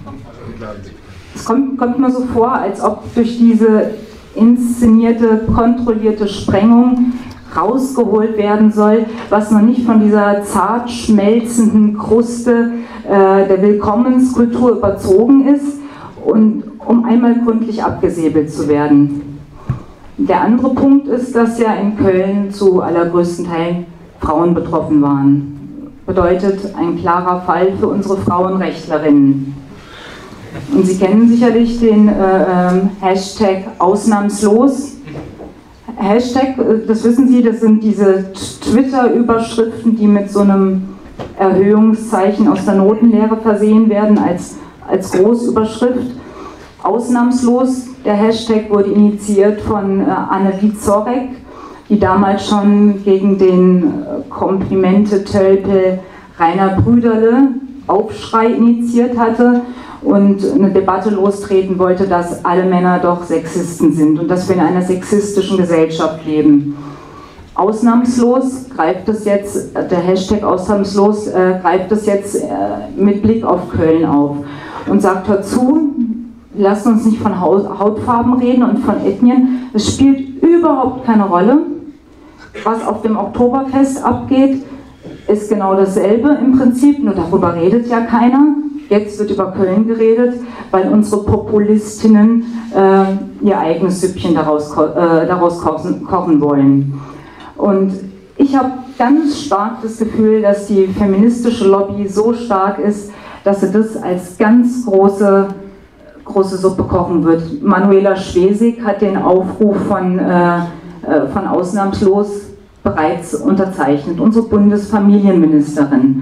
Es kommt, kommt mir so vor, als ob durch diese inszenierte, kontrollierte Sprengung rausgeholt werden soll, was noch nicht von dieser zart schmelzenden Kruste äh, der Willkommenskultur überzogen ist, und um einmal gründlich abgesäbelt zu werden. Der andere Punkt ist, dass ja in Köln zu allergrößten Teil Frauen betroffen waren. Bedeutet ein klarer Fall für unsere Frauenrechtlerinnen. Und Sie kennen sicherlich den äh, ähm, Hashtag ausnahmslos. Hashtag, das wissen Sie, das sind diese Twitter-Überschriften, die mit so einem Erhöhungszeichen aus der Notenlehre versehen werden als, als Großüberschrift. Ausnahmslos, der Hashtag wurde initiiert von äh, Annelie Zorek, die damals schon gegen den äh, Komplimente-Tölpel Rainer Brüderle Aufschrei initiiert hatte und eine Debatte lostreten wollte, dass alle Männer doch Sexisten sind und dass wir in einer sexistischen Gesellschaft leben. Ausnahmslos greift es jetzt, der Hashtag ausnahmslos äh, greift es jetzt äh, mit Blick auf Köln auf und sagt dazu, lasst uns nicht von Hautfarben reden und von Ethnien, es spielt überhaupt keine Rolle. Was auf dem Oktoberfest abgeht, ist genau dasselbe im Prinzip, nur darüber redet ja keiner. Jetzt wird über Köln geredet, weil unsere Populistinnen äh, ihr eigenes Süppchen daraus, äh, daraus kochen, kochen wollen. Und ich habe ganz stark das Gefühl, dass die feministische Lobby so stark ist, dass sie das als ganz große, große Suppe kochen wird. Manuela Schwesig hat den Aufruf von, äh, von Ausnahmslos bereits unterzeichnet, unsere Bundesfamilienministerin.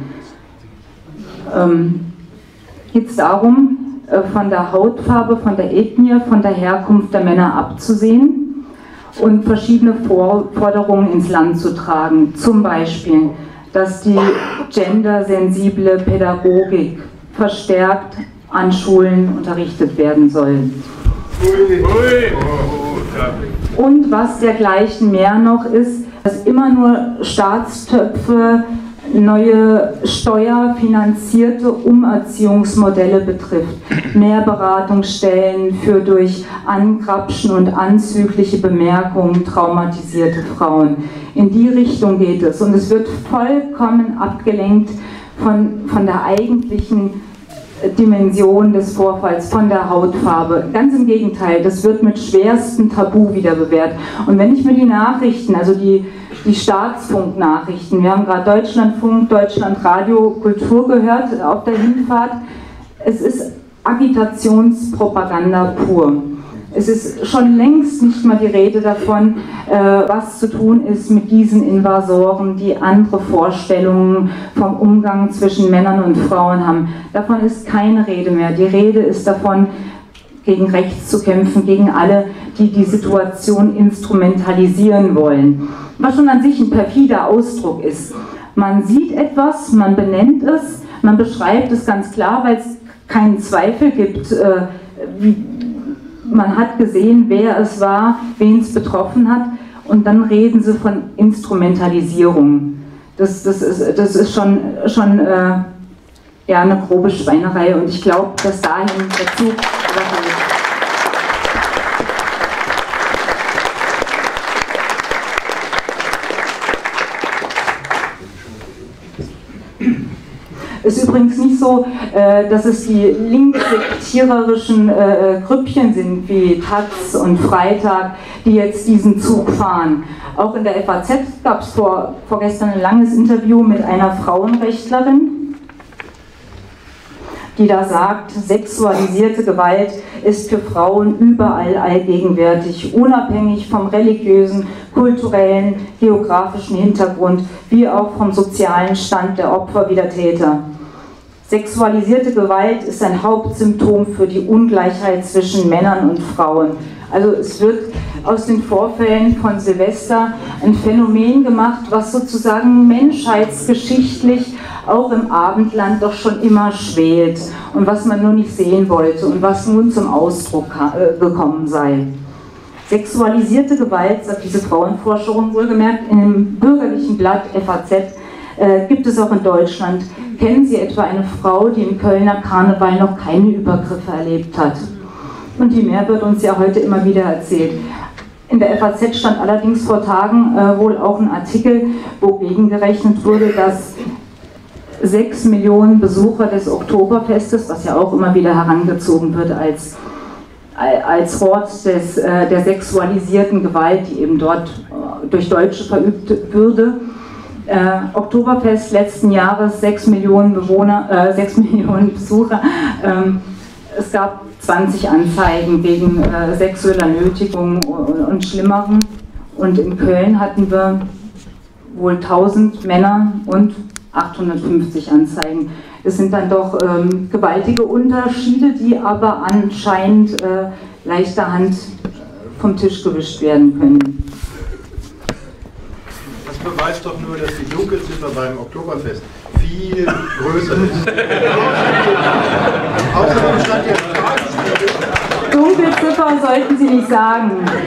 Ähm, geht es darum, äh, von der Hautfarbe, von der Ethnie, von der Herkunft der Männer abzusehen und verschiedene For Forderungen ins Land zu tragen. Zum Beispiel, dass die gendersensible Pädagogik verstärkt an Schulen unterrichtet werden soll. Und was dergleichen mehr noch ist, dass immer nur Staatstöpfe neue steuerfinanzierte Umerziehungsmodelle betrifft. Mehr Beratungsstellen für durch Angrapschen und anzügliche Bemerkungen traumatisierte Frauen. In die Richtung geht es. Und es wird vollkommen abgelenkt von, von der eigentlichen Dimension des Vorfalls, von der Hautfarbe. Ganz im Gegenteil, das wird mit schwerstem Tabu wieder bewährt. Und wenn ich mir die Nachrichten, also die, die Staatsfunknachrichten, wir haben gerade Deutschlandfunk, Deutschlandradio, Kultur gehört auf der Hinfahrt, es ist Agitationspropaganda pur. Es ist schon längst nicht mal die Rede davon, äh, was zu tun ist mit diesen Invasoren, die andere Vorstellungen vom Umgang zwischen Männern und Frauen haben. Davon ist keine Rede mehr. Die Rede ist davon, gegen rechts zu kämpfen, gegen alle, die die Situation instrumentalisieren wollen. Was schon an sich ein perfider Ausdruck ist. Man sieht etwas, man benennt es, man beschreibt es ganz klar, weil es keinen Zweifel gibt, äh, wie man hat gesehen, wer es war, wen es betroffen hat, und dann reden sie von Instrumentalisierung. Das, das, ist, das ist schon, schon äh, ja, eine grobe Schweinerei, und ich glaube, dass dahin der Zug übergeht. Es ist übrigens nicht so, äh, dass es die linkssektiererischen äh, Grüppchen sind wie Taz und Freitag, die jetzt diesen Zug fahren. Auch in der F A Z gab es vor, vorgestern ein langes Interview mit einer Frauenrechtlerin, die da sagt, sexualisierte Gewalt ist für Frauen überall allgegenwärtig, unabhängig vom religiösen, kulturellen, geografischen Hintergrund, wie auch vom sozialen Stand der Opfer wie der Täter. Sexualisierte Gewalt ist ein Hauptsymptom für die Ungleichheit zwischen Männern und Frauen. Also es wird aus den Vorfällen von Silvester ein Phänomen gemacht, was sozusagen menschheitsgeschichtlich auch im Abendland doch schon immer schwelt und was man nur nicht sehen wollte und was nun zum Ausdruck äh, gekommen sei. Sexualisierte Gewalt, sagt diese Frauenforscherin wohlgemerkt, in dem bürgerlichen Blatt F A Z, äh, gibt es auch in Deutschland. Kennen Sie etwa eine Frau, die im Kölner Karneval noch keine Übergriffe erlebt hat? Und die mehr wird uns ja heute immer wieder erzählt. In der F A Z stand allerdings vor Tagen äh, wohl auch ein Artikel, wo gegengerechnet wurde, dass sechs Millionen Besucher des Oktoberfestes, was ja auch immer wieder herangezogen wird als, als Hort des, äh, der sexualisierten Gewalt, die eben dort äh, durch Deutsche verübt würde. Äh, Oktoberfest letzten Jahres, sechs Millionen Bewohner, äh, sechs Millionen Besucher. Ähm, es gab zwanzig Anzeigen wegen äh, sexueller Nötigung und, und Schlimmerem. Und in Köln hatten wir wohl tausend Männer und achthundertfünfzig Anzeigen. Das sind dann doch ähm, gewaltige Unterschiede, die aber anscheinend äh, leichterhand vom Tisch gewischt werden können. Das beweist doch nur, dass die Dunkelziffer beim Oktoberfest viel größer ist. Außerdem stand hier Dunkelziffer sollten Sie nicht sagen.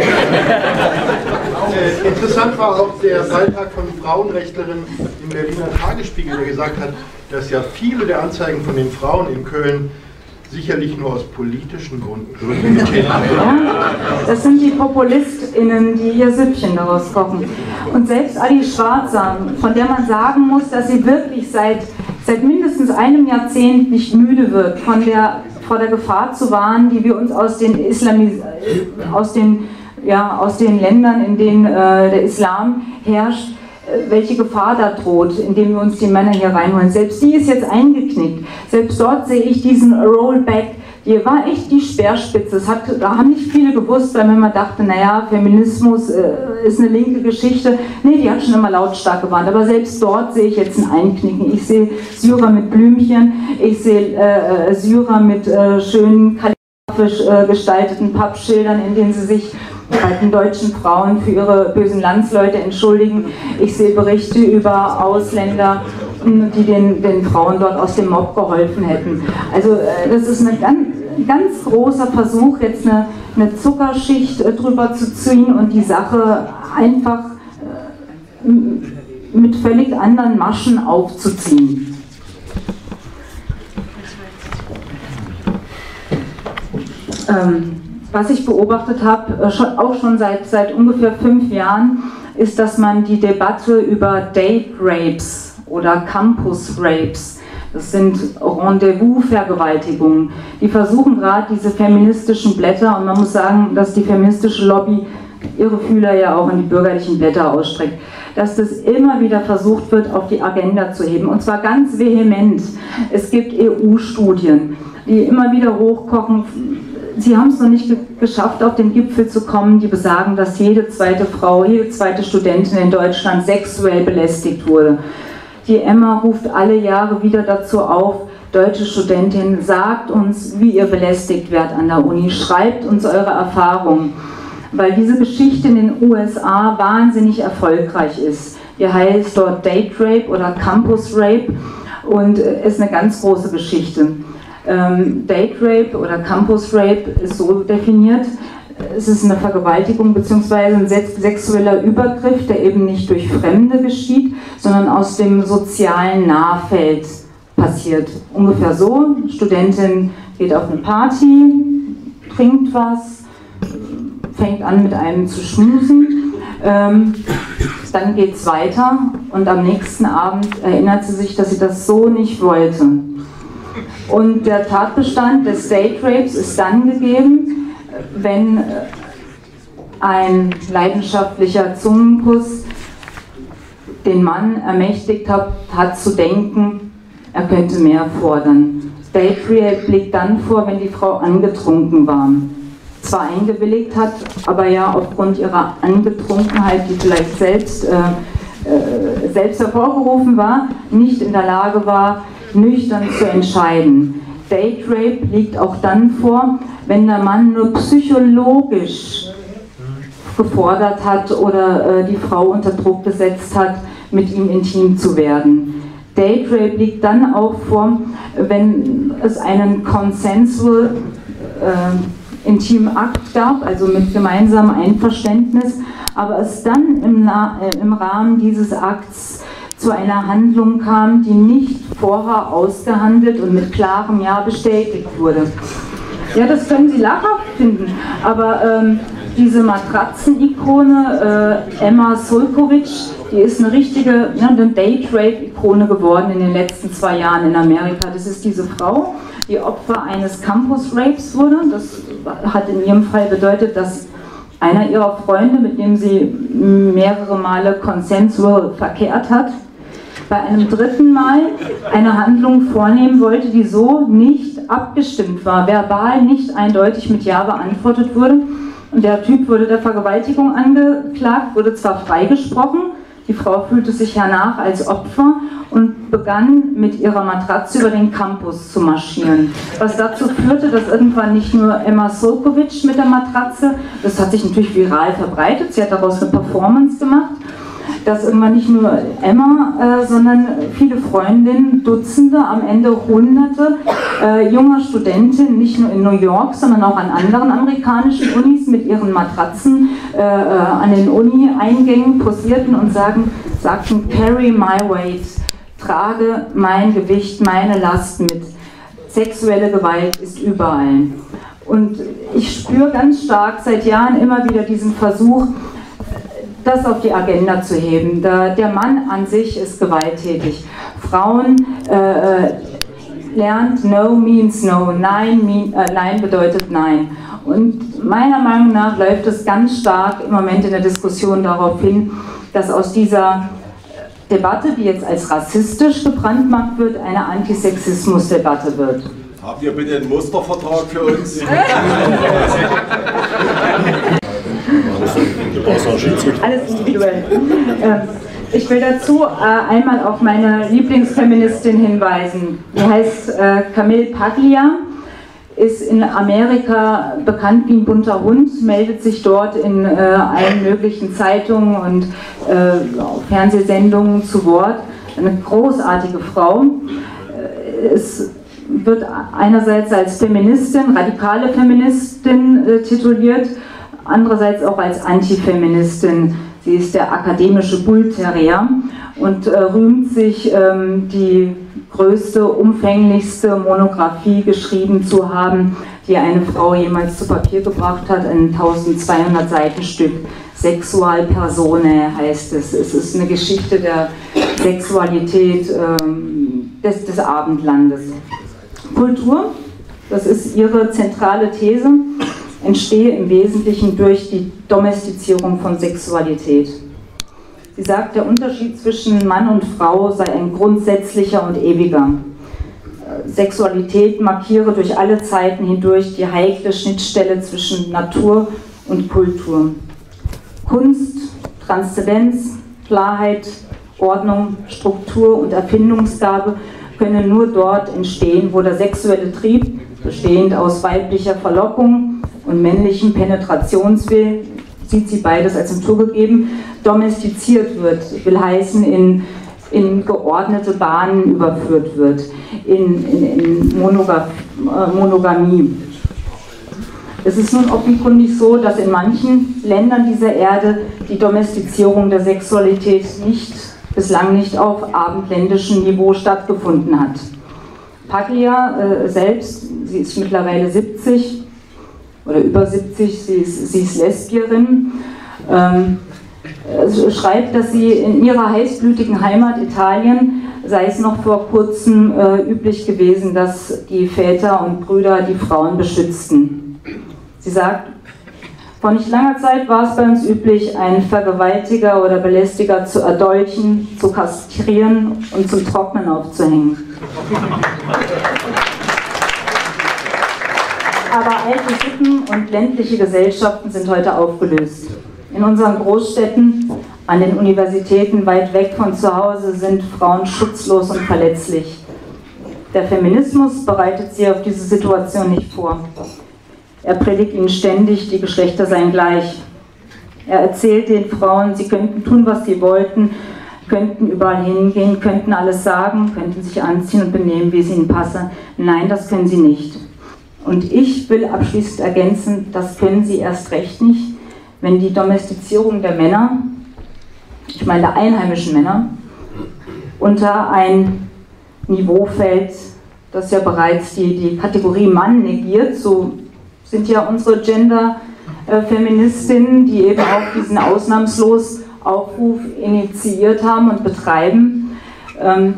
Äh, interessant war auch der Beitrag von Frauenrechtlerin im Berliner Tagesspiegel, der gesagt hat, dass ja viele der Anzeigen von den Frauen in Köln sicherlich nur aus politischen Gründen getätigt werden. Ja, das sind die PopulistInnen, die ihr Süppchen daraus kochen. Und selbst Alice Schwarzer, von der man sagen muss, dass sie wirklich seit, seit mindestens einem Jahrzehnt nicht müde wird, von der, vor der Gefahr zu warnen, die wir uns aus den, Islamis aus den, ja, aus den Ländern, in denen äh, der Islam herrscht, welche Gefahr da droht, indem wir uns die Männer hier reinholen. Selbst die ist jetzt eingeknickt. Selbst dort sehe ich diesen Rollback. Die war echt die Speerspitze. Das hat, da haben nicht viele gewusst, weil man immer dachte, naja, Feminismus äh, ist eine linke Geschichte. Nee, die hat schon immer lautstark gewarnt. Aber selbst dort sehe ich jetzt ein Einknicken. Ich sehe Syrer mit Blümchen, ich sehe äh, Syrer mit äh, schönen kalligrafisch äh, gestalteten Pappschildern, in denen sie sich bei den deutschen Frauen für ihre bösen Landsleute entschuldigen. Ich sehe Berichte über Ausländer, die den, den Frauen dort aus dem Mob geholfen hätten. Also äh, das ist ein ganz, ganz großer Versuch, jetzt eine, eine Zuckerschicht äh, drüber zu ziehen und die Sache einfach äh, mit völlig anderen Maschen aufzuziehen. Ähm, Was ich beobachtet habe, auch schon seit, seit ungefähr fünf Jahren, ist, dass man die Debatte über Date Rapes oder Campus Rapes, das sind Rendezvous-Vergewaltigungen, die versuchen gerade diese feministischen Blätter, und man muss sagen, dass die feministische Lobby ihre Fühler ja auch in die bürgerlichen Blätter ausstreckt, dass das immer wieder versucht wird, auf die Agenda zu heben, und zwar ganz vehement. Es gibt E U-Studien, die immer wieder hochkochen. Sie haben es noch nicht ge geschafft, auf den Gipfel zu kommen, die besagen, dass jede zweite Frau, jede zweite Studentin in Deutschland sexuell belästigt wurde. Die Emma ruft alle Jahre wieder dazu auf, deutsche Studentin, sagt uns, wie ihr belästigt werdet an der Uni, schreibt uns eure Erfahrungen, weil diese Geschichte in den U S A wahnsinnig erfolgreich ist. Die heißt dort Date Rape oder Campus Rape und ist eine ganz große Geschichte. Ähm, Date Rape oder Campus Rape ist so definiert, es ist eine Vergewaltigung bzw. ein sexueller Übergriff, der eben nicht durch Fremde geschieht, sondern aus dem sozialen Nahfeld passiert. Ungefähr so, Studentin geht auf eine Party, trinkt was, fängt an mit einem zu schmusen, ähm, dann geht es weiter und am nächsten Abend erinnert sie sich, dass sie das so nicht wollte. Und der Tatbestand des Date Rapes ist dann gegeben, wenn ein leidenschaftlicher Zungenkuss den Mann ermächtigt hat, hat zu denken, er könnte mehr fordern. Date Rape liegt dann vor, wenn die Frau angetrunken war. Zwar eingewilligt hat, aber ja aufgrund ihrer Angetrunkenheit, die vielleicht selbst, äh, äh, selbst hervorgerufen war, nicht in der Lage war, nüchtern zu entscheiden. Date Rape liegt auch dann vor, wenn der Mann nur psychologisch gefordert hat oder äh, die Frau unter Druck gesetzt hat, mit ihm intim zu werden. Date Rape liegt dann auch vor, wenn es einen consensual äh, intimen Akt gab, also mit gemeinsamem Einverständnis, aber es dann im, Na äh, im Rahmen dieses Akts zu einer Handlung kam, die nicht vorher ausgehandelt und mit klarem Ja bestätigt wurde. Ja, das können Sie lachhaft finden, aber ähm, diese Matratzen-Ikone, äh, Emma Sulkovic, die ist eine richtige ne, eine Date-Rape-Ikone geworden in den letzten zwei Jahren in Amerika. Das ist diese Frau, die Opfer eines Campus-Rapes wurde. Das hat in ihrem Fall bedeutet, dass einer ihrer Freunde, mit dem sie mehrere Male consensual verkehrt hat, bei einem dritten Mal eine Handlung vornehmen wollte, die so nicht abgestimmt war, verbal nicht eindeutig mit Ja beantwortet wurde. Und der Typ wurde der Vergewaltigung angeklagt, wurde zwar freigesprochen, die Frau fühlte sich hernach als Opfer und begann mit ihrer Matratze über den Campus zu marschieren. Was dazu führte, dass irgendwann nicht nur Emma Sulkovic mit der Matratze, das hat sich natürlich viral verbreitet, sie hat daraus eine Performance gemacht, dass irgendwann nicht nur Emma, äh, sondern viele Freundinnen, Dutzende, am Ende Hunderte äh, junger Studentinnen, nicht nur in New York, sondern auch an anderen amerikanischen Unis mit ihren Matratzen äh, äh, an den Uni-Eingängen posierten und sagen, sagten, carry my weight, trage mein Gewicht, meine Last mit. Sexuelle Gewalt ist überall. Und ich spüre ganz stark seit Jahren immer wieder diesen Versuch, das auf die Agenda zu heben. Der Mann an sich ist gewalttätig. Frauen äh, lernt No means No, Nein, mean, äh, Nein bedeutet Nein. Und meiner Meinung nach läuft es ganz stark im Moment in der Diskussion darauf hin, dass aus dieser Debatte, die jetzt als rassistisch gebrandmarkt wird, eine Antisexismus-Debatte wird. Habt ihr bitte einen Mustervertrag für uns? Alles individuell. Ich will dazu einmal auf meine Lieblingsfeministin hinweisen. Die heißt Camille Paglia, ist in Amerika bekannt wie ein bunter Hund, meldet sich dort in allen möglichen Zeitungen und Fernsehsendungen zu Wort. Eine großartige Frau. Es wird einerseits als Feministin, radikale Feministin äh, tituliert, andererseits auch als Antifeministin. Sie ist der akademische Bullterrier und äh, rühmt sich, ähm, die größte, umfänglichste Monographie geschrieben zu haben, die eine Frau jemals zu Papier gebracht hat, ein eintausendzweihundert Seiten Stück. Sexualpersone heißt es. Es ist eine Geschichte der Sexualität ähm, des, des Abendlandes. Kultur, das ist ihre zentrale These, entstehe im Wesentlichen durch die Domestizierung von Sexualität. Sie sagt, der Unterschied zwischen Mann und Frau sei ein grundsätzlicher und ewiger. Sexualität markiere durch alle Zeiten hindurch die heikle Schnittstelle zwischen Natur und Kultur. Kunst, Transzendenz, Klarheit, Ordnung, Struktur und Erfindungsgabe können nur dort entstehen, wo der sexuelle Trieb, bestehend aus weiblicher Verlockung und männlichem Penetrationswillen, sieht sie beides als naturgegeben, domestiziert wird, will heißen in, in geordnete Bahnen überführt wird, in, in, in Monoga, äh, Monogamie. Es ist nun offenkundig so, dass in manchen Ländern dieser Erde die Domestizierung der Sexualität nicht bislang nicht auf abendländischem Niveau stattgefunden hat. Paglia äh, selbst, sie ist mittlerweile siebzig oder über siebzig, sie ist, sie ist Lesbierin, ähm, äh, schreibt, dass sie in ihrer heißblütigen Heimat Italien sei es noch vor kurzem äh, üblich gewesen, dass die Väter und Brüder die Frauen beschützten. Sie sagt, vor nicht langer Zeit war es bei uns üblich, einen Vergewaltiger oder Belästiger zu erdolchen, zu kastrieren und zum Trocknen aufzuhängen. Aber alte Sitten und ländliche Gesellschaften sind heute aufgelöst. In unseren Großstädten, an den Universitäten weit weg von zu Hause sind Frauen schutzlos und verletzlich. Der Feminismus bereitet sie auf diese Situation nicht vor. Er predigt ihnen ständig, die Geschlechter seien gleich. Er erzählt den Frauen, sie könnten tun, was sie wollten, könnten überall hingehen, könnten alles sagen, könnten sich anziehen und benehmen, wie es ihnen passe. Nein, das können sie nicht. Und ich will abschließend ergänzen, das können sie erst recht nicht, wenn die Domestizierung der Männer, ich meine der einheimischen Männer, unter ein Niveau fällt, das ja bereits die, die Kategorie Mann negiert. So sind ja unsere Gender äh, Feministinnen, die eben auch diesen ausnahmslos Aufruf initiiert haben und betreiben. Ähm,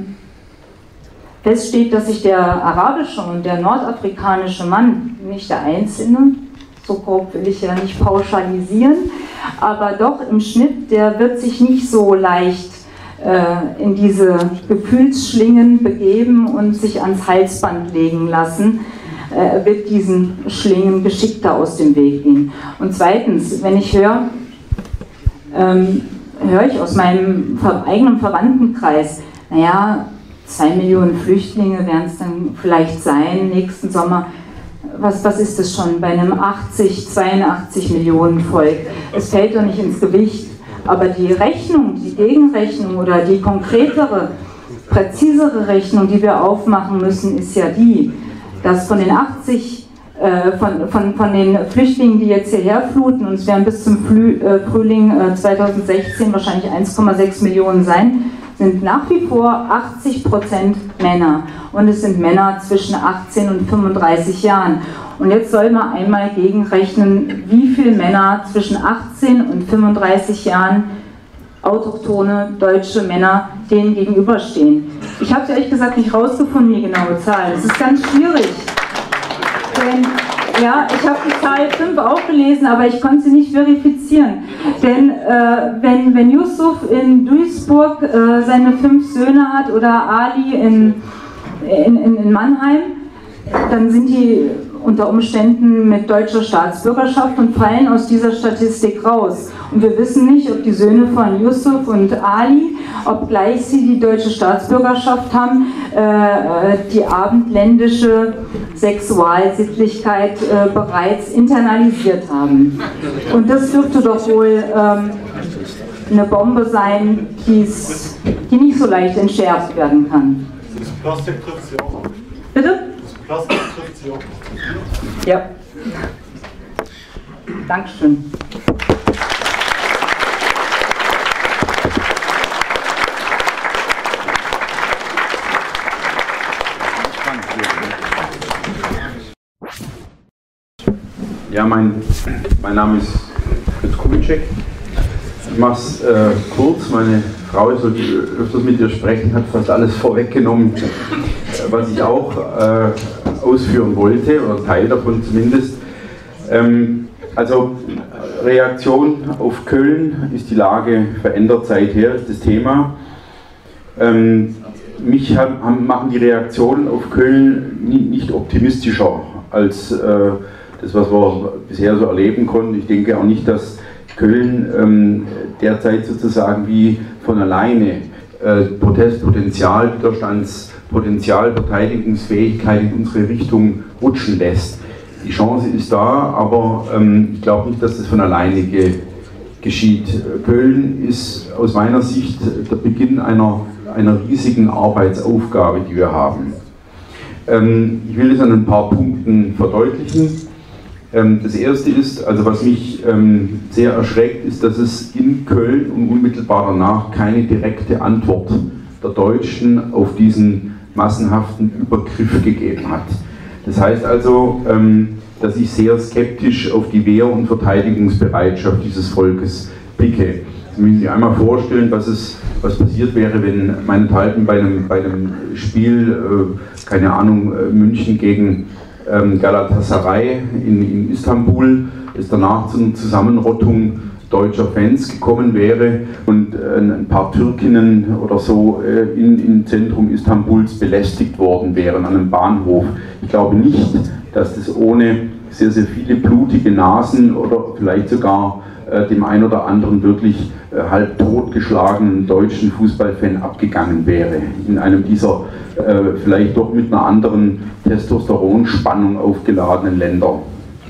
fest steht, dass sich der arabische und der nordafrikanische Mann, nicht der Einzelne, so grob will ich ja nicht pauschalisieren, aber doch im Schnitt, der wird sich nicht so leicht äh, in diese Gefühlsschlingen begeben und sich ans Halsband legen lassen, äh, wird diesen Schlingen geschickter aus dem Weg gehen. Und zweitens, wenn ich höre, ähm, höre ich aus meinem eigenen Verwandtenkreis, naja, zwei Millionen Flüchtlinge werden es dann vielleicht sein nächsten Sommer. Was, was ist das schon bei einem achtzig, zweiundachtzig Millionen Volk? Es fällt doch nicht ins Gewicht. Aber die Rechnung, die Gegenrechnung oder die konkretere, präzisere Rechnung, die wir aufmachen müssen, ist ja die, dass von den achtzig, äh, von, von, von den Flüchtlingen, die jetzt hierher fluten, und es werden bis zum Flü äh, Frühling äh, zweitausendsechzehn wahrscheinlich eins Komma sechs Millionen sein, sind nach wie vor achtzig Prozent Männer. Und es sind Männer zwischen achtzehn und fünfunddreißig Jahren. Und jetzt soll man einmal gegenrechnen, wie viele Männer zwischen achtzehn und fünfunddreißig Jahren, autochthone deutsche Männer, denen gegenüberstehen. Ich habe es ehrlich gesagt nicht rausgefunden, die genaue Zahl. Das ist ganz schwierig. Denn, ja, ich habe die Zahl fünf auch gelesen, aber ich konnte sie nicht verifizieren. Denn äh, wenn, wenn Yusuf in Duisburg äh, seine fünf Söhne hat oder Ali in, in, in, in Mannheim, dann sind die unter Umständen mit deutscher Staatsbürgerschaft und fallen aus dieser Statistik raus. Und wir wissen nicht, ob die Söhne von Yusuf und Ali, obgleich sie die deutsche Staatsbürgerschaft haben, äh, die abendländische Sexualsittlichkeit äh, bereits internalisiert haben. Und das dürfte doch wohl ähm, eine Bombe sein, die's, die nicht so leicht entschärft werden kann. Das Plastik trifft sie auch. Bitte? Das Plastik trifft sie auch. Ja. Dankeschön. Ja, mein, mein Name ist Fritz Kubitschek. Ich mache es äh, kurz. Meine Frau ist, sollte öfters mit dir sprechen, hat fast alles vorweggenommen, was ich auch äh, ausführen wollte, oder Teil davon zumindest. Ähm, also Reaktion auf Köln, ist die Lage verändert seither, ist das Thema. Ähm, mich haben, machen die Reaktionen auf Köln nicht optimistischer als äh, das, was wir bisher so erleben konnten. Ich denke auch nicht, dass Köln ähm, derzeit sozusagen wie von alleine äh, Protestpotenzial, Widerstandspotenzial, Verteidigungsfähigkeit in unsere Richtung rutschen lässt. Die Chance ist da, aber ähm, ich glaube nicht, dass das von alleine ge geschieht. Köln ist aus meiner Sicht der Beginn einer, einer riesigen Arbeitsaufgabe, die wir haben. Ähm, ich will das an ein paar Punkten verdeutlichen. Ähm, das erste ist, also was mich ähm, sehr erschreckt, ist, dass es in Köln und unmittelbar danach keine direkte Antwort der Deutschen auf diesen massenhaften Übergriff gegeben hat. Das heißt also, ähm, dass ich sehr skeptisch auf die Wehr- und Verteidigungsbereitschaft dieses Volkes blicke. Sie müssen sich einmal vorstellen, was, es, was passiert wäre, wenn meinethalben bei einem, bei einem Spiel, äh, keine Ahnung, äh, München gegen ähm, Galatasaray in, in Istanbul, es danach zu einer Zusammenrottung deutscher Fans gekommen wäre und äh, ein paar Türkinnen oder so äh, in, im Zentrum Istanbuls belästigt worden wären an einem Bahnhof. Ich glaube nicht, dass das ohne sehr, sehr viele blutige Nasen oder vielleicht sogar äh, dem einen oder anderen wirklich äh, halb totgeschlagenen deutschen Fußballfan abgegangen wäre. In einem dieser äh, vielleicht doch mit einer anderen Testosteronspannung aufgeladenen Länder.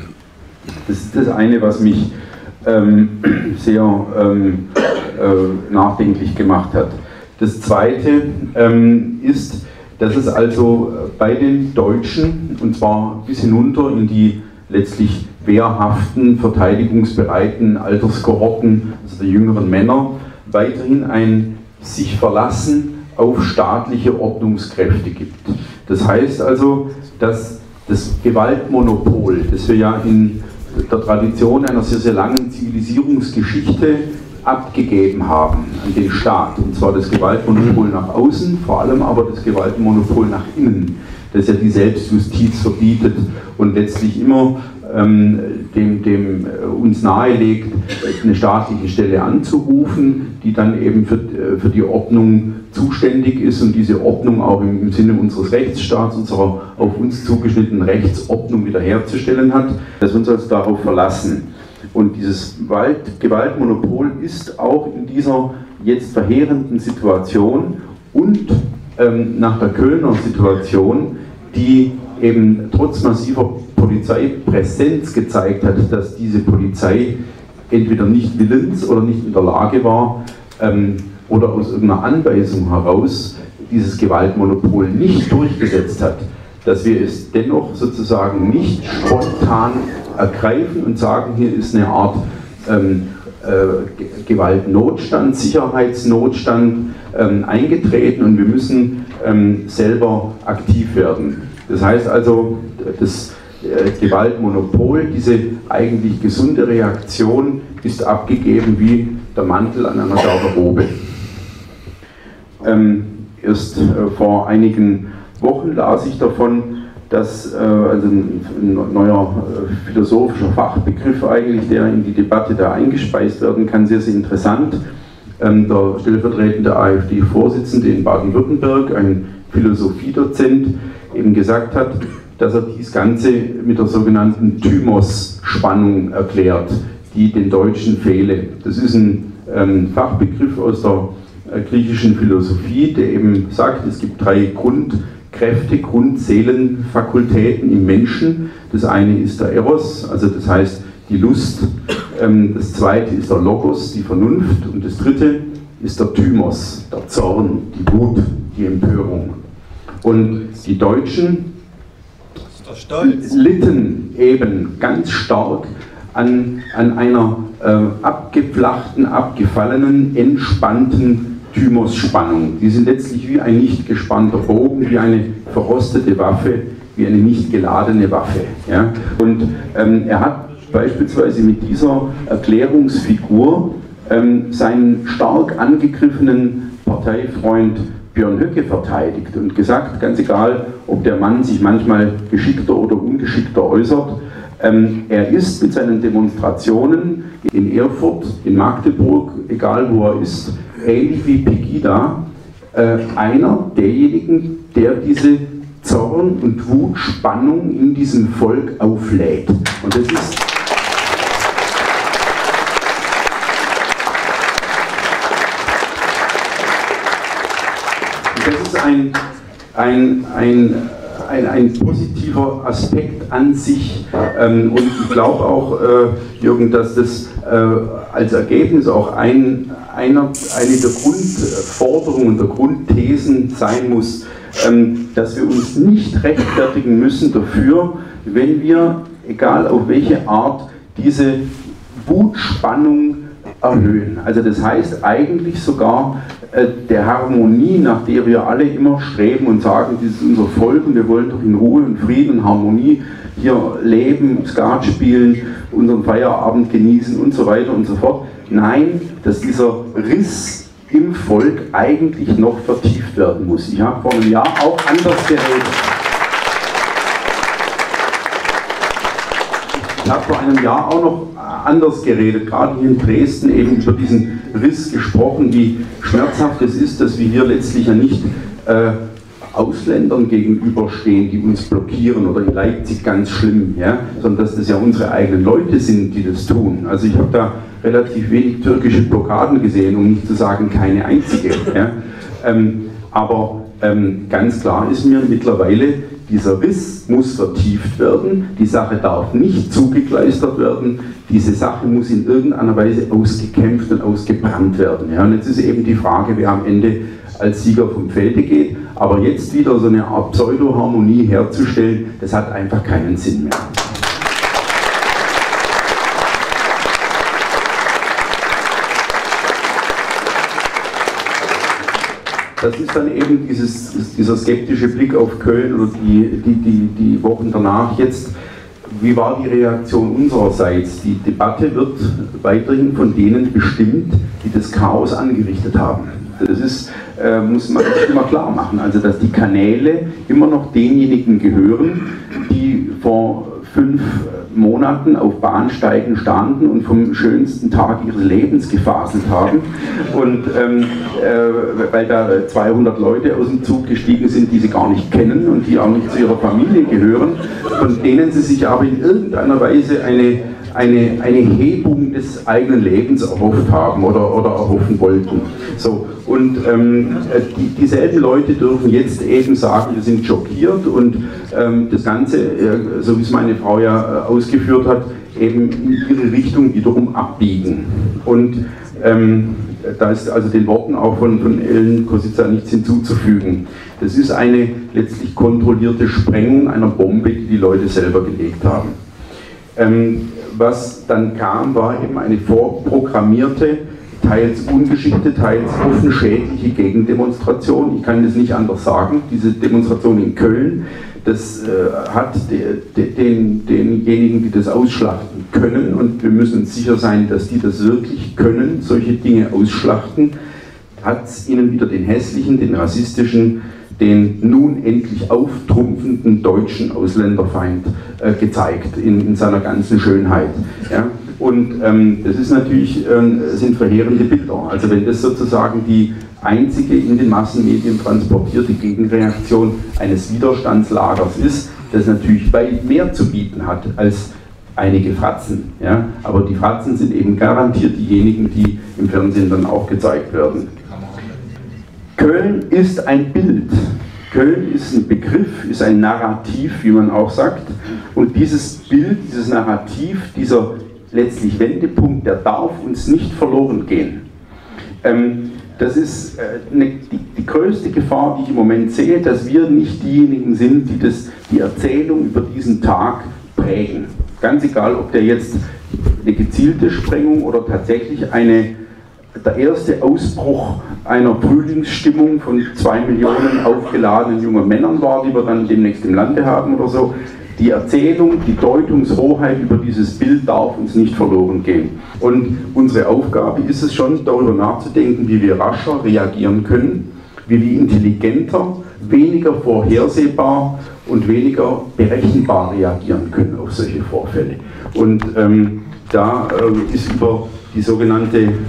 Das ist das eine, was mich ähm, sehr ähm, äh, nachdenklich gemacht hat. Das zweite ähm, ist, dass es also bei den Deutschen, und zwar bis hinunter in die letztlich wehrhaften, verteidigungsbereiten Alterskohorten, also der jüngeren Männer, weiterhin ein sich verlassen auf staatliche Ordnungskräfte gibt. Das heißt also, dass das Gewaltmonopol, das wir ja in der Tradition einer sehr, sehr langen Zivilisierungsgeschichte abgegeben haben an den Staat. Und zwar das Gewaltmonopol nach außen, vor allem aber das Gewaltmonopol nach innen, das ja die Selbstjustiz verbietet und letztlich immer ähm, dem, dem äh, uns nahelegt, eine staatliche Stelle anzurufen, die dann eben für, äh, für die Ordnung zuständig ist und diese Ordnung auch im, im Sinne unseres Rechtsstaats, unserer auf uns zugeschnittenen Rechtsordnung wiederherzustellen hat, dass wir uns also darauf verlassen. Und dieses Gewalt, Gewaltmonopol ist auch in dieser jetzt verheerenden Situation und ähm, nach der Kölner Situation, die eben trotz massiver Polizeipräsenz gezeigt hat, dass diese Polizei entweder nicht willens oder nicht in der Lage war ähm, oder aus irgendeiner Anweisung heraus dieses Gewaltmonopol nicht durchgesetzt hat, dass wir es dennoch sozusagen nicht spontan ergreifen und sagen, hier ist eine Art ähm, äh, Gewaltnotstand, Sicherheitsnotstand ähm, eingetreten und wir müssen ähm, selber aktiv werden. Das heißt also, das äh, Gewaltmonopol, diese eigentlich gesunde Reaktion ist abgegeben wie der Mantel an einer Garderobe. Ähm, erst äh, vor einigen Wochen las ich davon, dass äh, also ein, ein neuer äh, philosophischer Fachbegriff eigentlich, der in die Debatte da eingespeist werden kann, sehr, sehr interessant. Ähm, der stellvertretende AfD-Vorsitzende in Baden-Württemberg, ein Philosophiedozent, eben gesagt hat, dass er dies Ganze mit der sogenannten Thymos-Spannung erklärt, die den Deutschen fehle. Das ist ein ähm, Fachbegriff aus der äh, griechischen Philosophie, der eben sagt, es gibt drei Grundkräfte, Grundseelenfakultäten im Menschen. Das eine ist der Eros, also das heißt die Lust. Ähm, das zweite ist der Logos, die Vernunft. Und das dritte ist der Thymos, der Zorn, die Wut, die Empörung. Und die Deutschen litten eben ganz stark an, an einer äh, abgeflachten, abgefallenen, entspannten Thymos-Spannung. Die sind letztlich wie ein nicht gespannter Bogen, wie eine verrostete Waffe, wie eine nicht geladene Waffe. Ja? Und ähm, er hat beispielsweise mit dieser Erklärungsfigur ähm, seinen stark angegriffenen Parteifreund Björn Höcke verteidigt und gesagt, ganz egal, ob der Mann sich manchmal geschickter oder ungeschickter äußert, ähm, er ist mit seinen Demonstrationen in Erfurt, in Magdeburg, egal wo er ist, ähnlich wie Pegida, äh, einer derjenigen, der diese Zorn und Wutspannung in diesem Volk auflädt. Und das ist Das ist ein, ein, ein, ein, ein positiver Aspekt an sich ähm, und ich glaube auch, äh, Jürgen, dass das äh, als Ergebnis auch ein, einer, eine der Grundforderungen, der Grundthesen sein muss, ähm, dass wir uns nicht rechtfertigen müssen dafür, wenn wir, egal auf welche Art, diese Wutspannung erhöhen. Also das heißt eigentlich sogar äh, der Harmonie, nach der wir alle immer streben und sagen, das ist unser Volk und wir wollen doch in Ruhe und Frieden und Harmonie hier leben, Skat spielen, unseren Feierabend genießen und so weiter und so fort. Nein, dass dieser Riss im Volk eigentlich noch vertieft werden muss. Ich habe vor einem Jahr auch anders geredet. Ich habe vor einem Jahr auch noch anders geredet, gerade hier in Dresden eben über diesen Riss gesprochen, wie schmerzhaft es ist, dass wir hier letztlich ja nicht äh, Ausländern gegenüberstehen, die uns blockieren, oder in Leipzig ganz schlimm, ja, sondern dass das ja unsere eigenen Leute sind, die das tun. Also ich habe da relativ wenig türkische Blockaden gesehen, um nicht zu sagen keine einzige. Ja. Ähm, aber ähm, ganz klar ist mir mittlerweile, dieser Riss muss vertieft werden, die Sache darf nicht zugekleistert werden, diese Sache muss in irgendeiner Weise ausgekämpft und ausgebrannt werden. Ja, und jetzt ist eben die Frage, wer am Ende als Sieger vom Felde geht, aber jetzt wieder so eine Art Pseudo-Harmonie herzustellen, das hat einfach keinen Sinn mehr. Das ist dann eben dieses, dieser skeptische Blick auf Köln oder die, die, die, die Wochen danach jetzt. wie war die Reaktion unsererseits? Die Debatte wird weiterhin von denen bestimmt, die das Chaos angerichtet haben. Das ist, äh, muss man sich immer klar machen, also dass die Kanäle immer noch denjenigen gehören, die vor fünf Monaten auf Bahnsteigen standen und vom schönsten Tag ihres Lebens gefaselt haben. Und ähm, äh, weil da zweihundert Leute aus dem Zug gestiegen sind, die sie gar nicht kennen und die auch nicht zu ihrer Familie gehören, von denen sie sich aber in irgendeiner Weise eine, eine, eine Hebung des eigenen Lebens erhofft haben oder, oder erhoffen wollten. So, und ähm, die, dieselben Leute dürfen jetzt eben sagen, wir sind schockiert und ähm, das Ganze, äh, so wie es meine Frau ja äh, ausgeführt hat, eben in ihre Richtung wiederum abbiegen. Und ähm, da ist also den Worten auch von, von Ellen Kozica nichts hinzuzufügen. Das ist eine letztlich kontrollierte Sprengung einer Bombe, die die Leute selber gelegt haben. Ähm, was dann kam, war eben eine vorprogrammierte, teils ungeschickte, teils offen schädliche Gegendemonstration. Ich kann das nicht anders sagen. Diese Demonstration in Köln, das äh, hat de, de, den, denjenigen, die das ausschlachten können, und wir müssen uns sicher sein, dass die das wirklich können, solche Dinge ausschlachten, hat es ihnen wieder den hässlichen, den rassistischen, den nun endlich auftrumpfenden deutschen Ausländerfeind äh, gezeigt, in, in seiner ganzen Schönheit. Ja? Und ähm, das ist natürlich, äh, sind verheerende Bilder. Also wenn das sozusagen die einzige in den Massenmedien transportierte Gegenreaktion eines Widerstandslagers ist, das natürlich weit mehr zu bieten hat als einige Fratzen. Ja? Aber die Fratzen sind eben garantiert diejenigen, die im Fernsehen dann auch gezeigt werden. Köln ist ein Bild. Köln ist ein Begriff, ist ein Narrativ, wie man auch sagt. Und dieses Bild, dieses Narrativ, dieser letztlich Wendepunkt, der darf uns nicht verloren gehen. Ähm, das ist äh, eine, die, die größte Gefahr, die ich im Moment sehe, dass wir nicht diejenigen sind, die das, die Erzählung über diesen Tag prägen. Ganz egal, ob der jetzt eine gezielte Sprengung oder tatsächlich eine, der erste Ausbruch einer Frühlingsstimmung von zwei Millionen aufgeladenen jungen Männern war, die wir dann demnächst im Lande haben oder so. Die Erzählung, die Deutungshoheit über dieses Bild darf uns nicht verloren gehen. Und unsere Aufgabe ist es schon, darüber nachzudenken, wie wir rascher reagieren können, wie wir intelligenter, weniger vorhersehbar und weniger berechenbar reagieren können auf solche Vorfälle. Und ähm, da äh, ist über die sogenannte äh,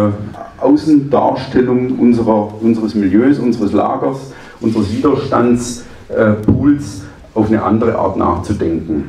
Außendarstellung unserer, unseres Milieus, unseres Lagers, unseres Widerstandspools äh, auf eine andere Art nachzudenken.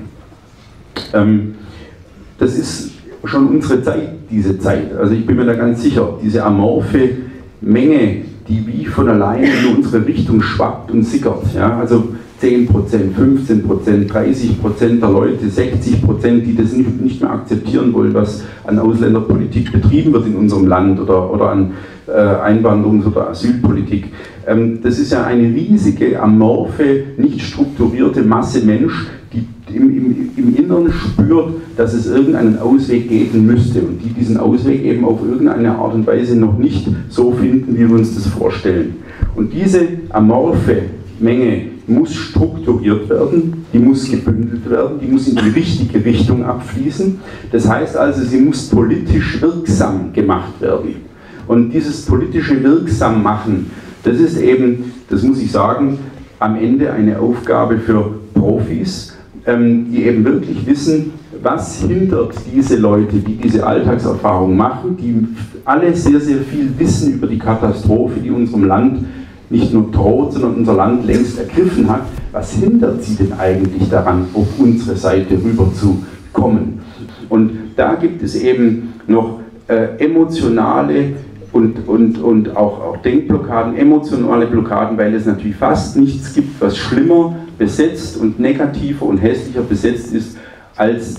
Ähm, das ist schon unsere Zeit, diese Zeit. Also ich bin mir da ganz sicher, diese amorphe Menge, die wie von alleine in unsere Richtung schwappt und sickert. Ja? Also zehn Prozent, fünfzehn Prozent, dreißig Prozent der Leute, sechzig Prozent, die das nicht, nicht mehr akzeptieren wollen, was an Ausländerpolitik betrieben wird in unserem Land oder, oder an äh, Einwanderungs- oder Asylpolitik. Ähm, das ist ja eine riesige, amorphe, nicht strukturierte Masse Mensch, die im, im, im Inneren spürt, dass es irgendeinen Ausweg geben müsste und die diesen Ausweg eben auf irgendeine Art und Weise noch nicht so finden, wie wir uns das vorstellen. Und diese amorphe Menge muss strukturiert werden, die muss gebündelt werden, die muss in die richtige Richtung abfließen. Das heißt also, sie muss politisch wirksam gemacht werden. Und dieses politische Wirksammachen, das ist eben, das muss ich sagen, am Ende eine Aufgabe für Profis, ähm, die eben wirklich wissen, was hindert diese Leute, die diese Alltagserfahrung machen, die alle sehr, sehr viel wissen über die Katastrophe, die unserem Land nicht nur droht, sondern unser Land längst ergriffen hat. Was hindert sie denn eigentlich daran, auf unsere Seite rüber zu kommen? Und da gibt es eben noch äh, emotionale und, und, und auch, auch Denkblockaden, emotionale Blockaden, weil es natürlich fast nichts gibt, was schlimmer besetzt und negativer und hässlicher besetzt ist, als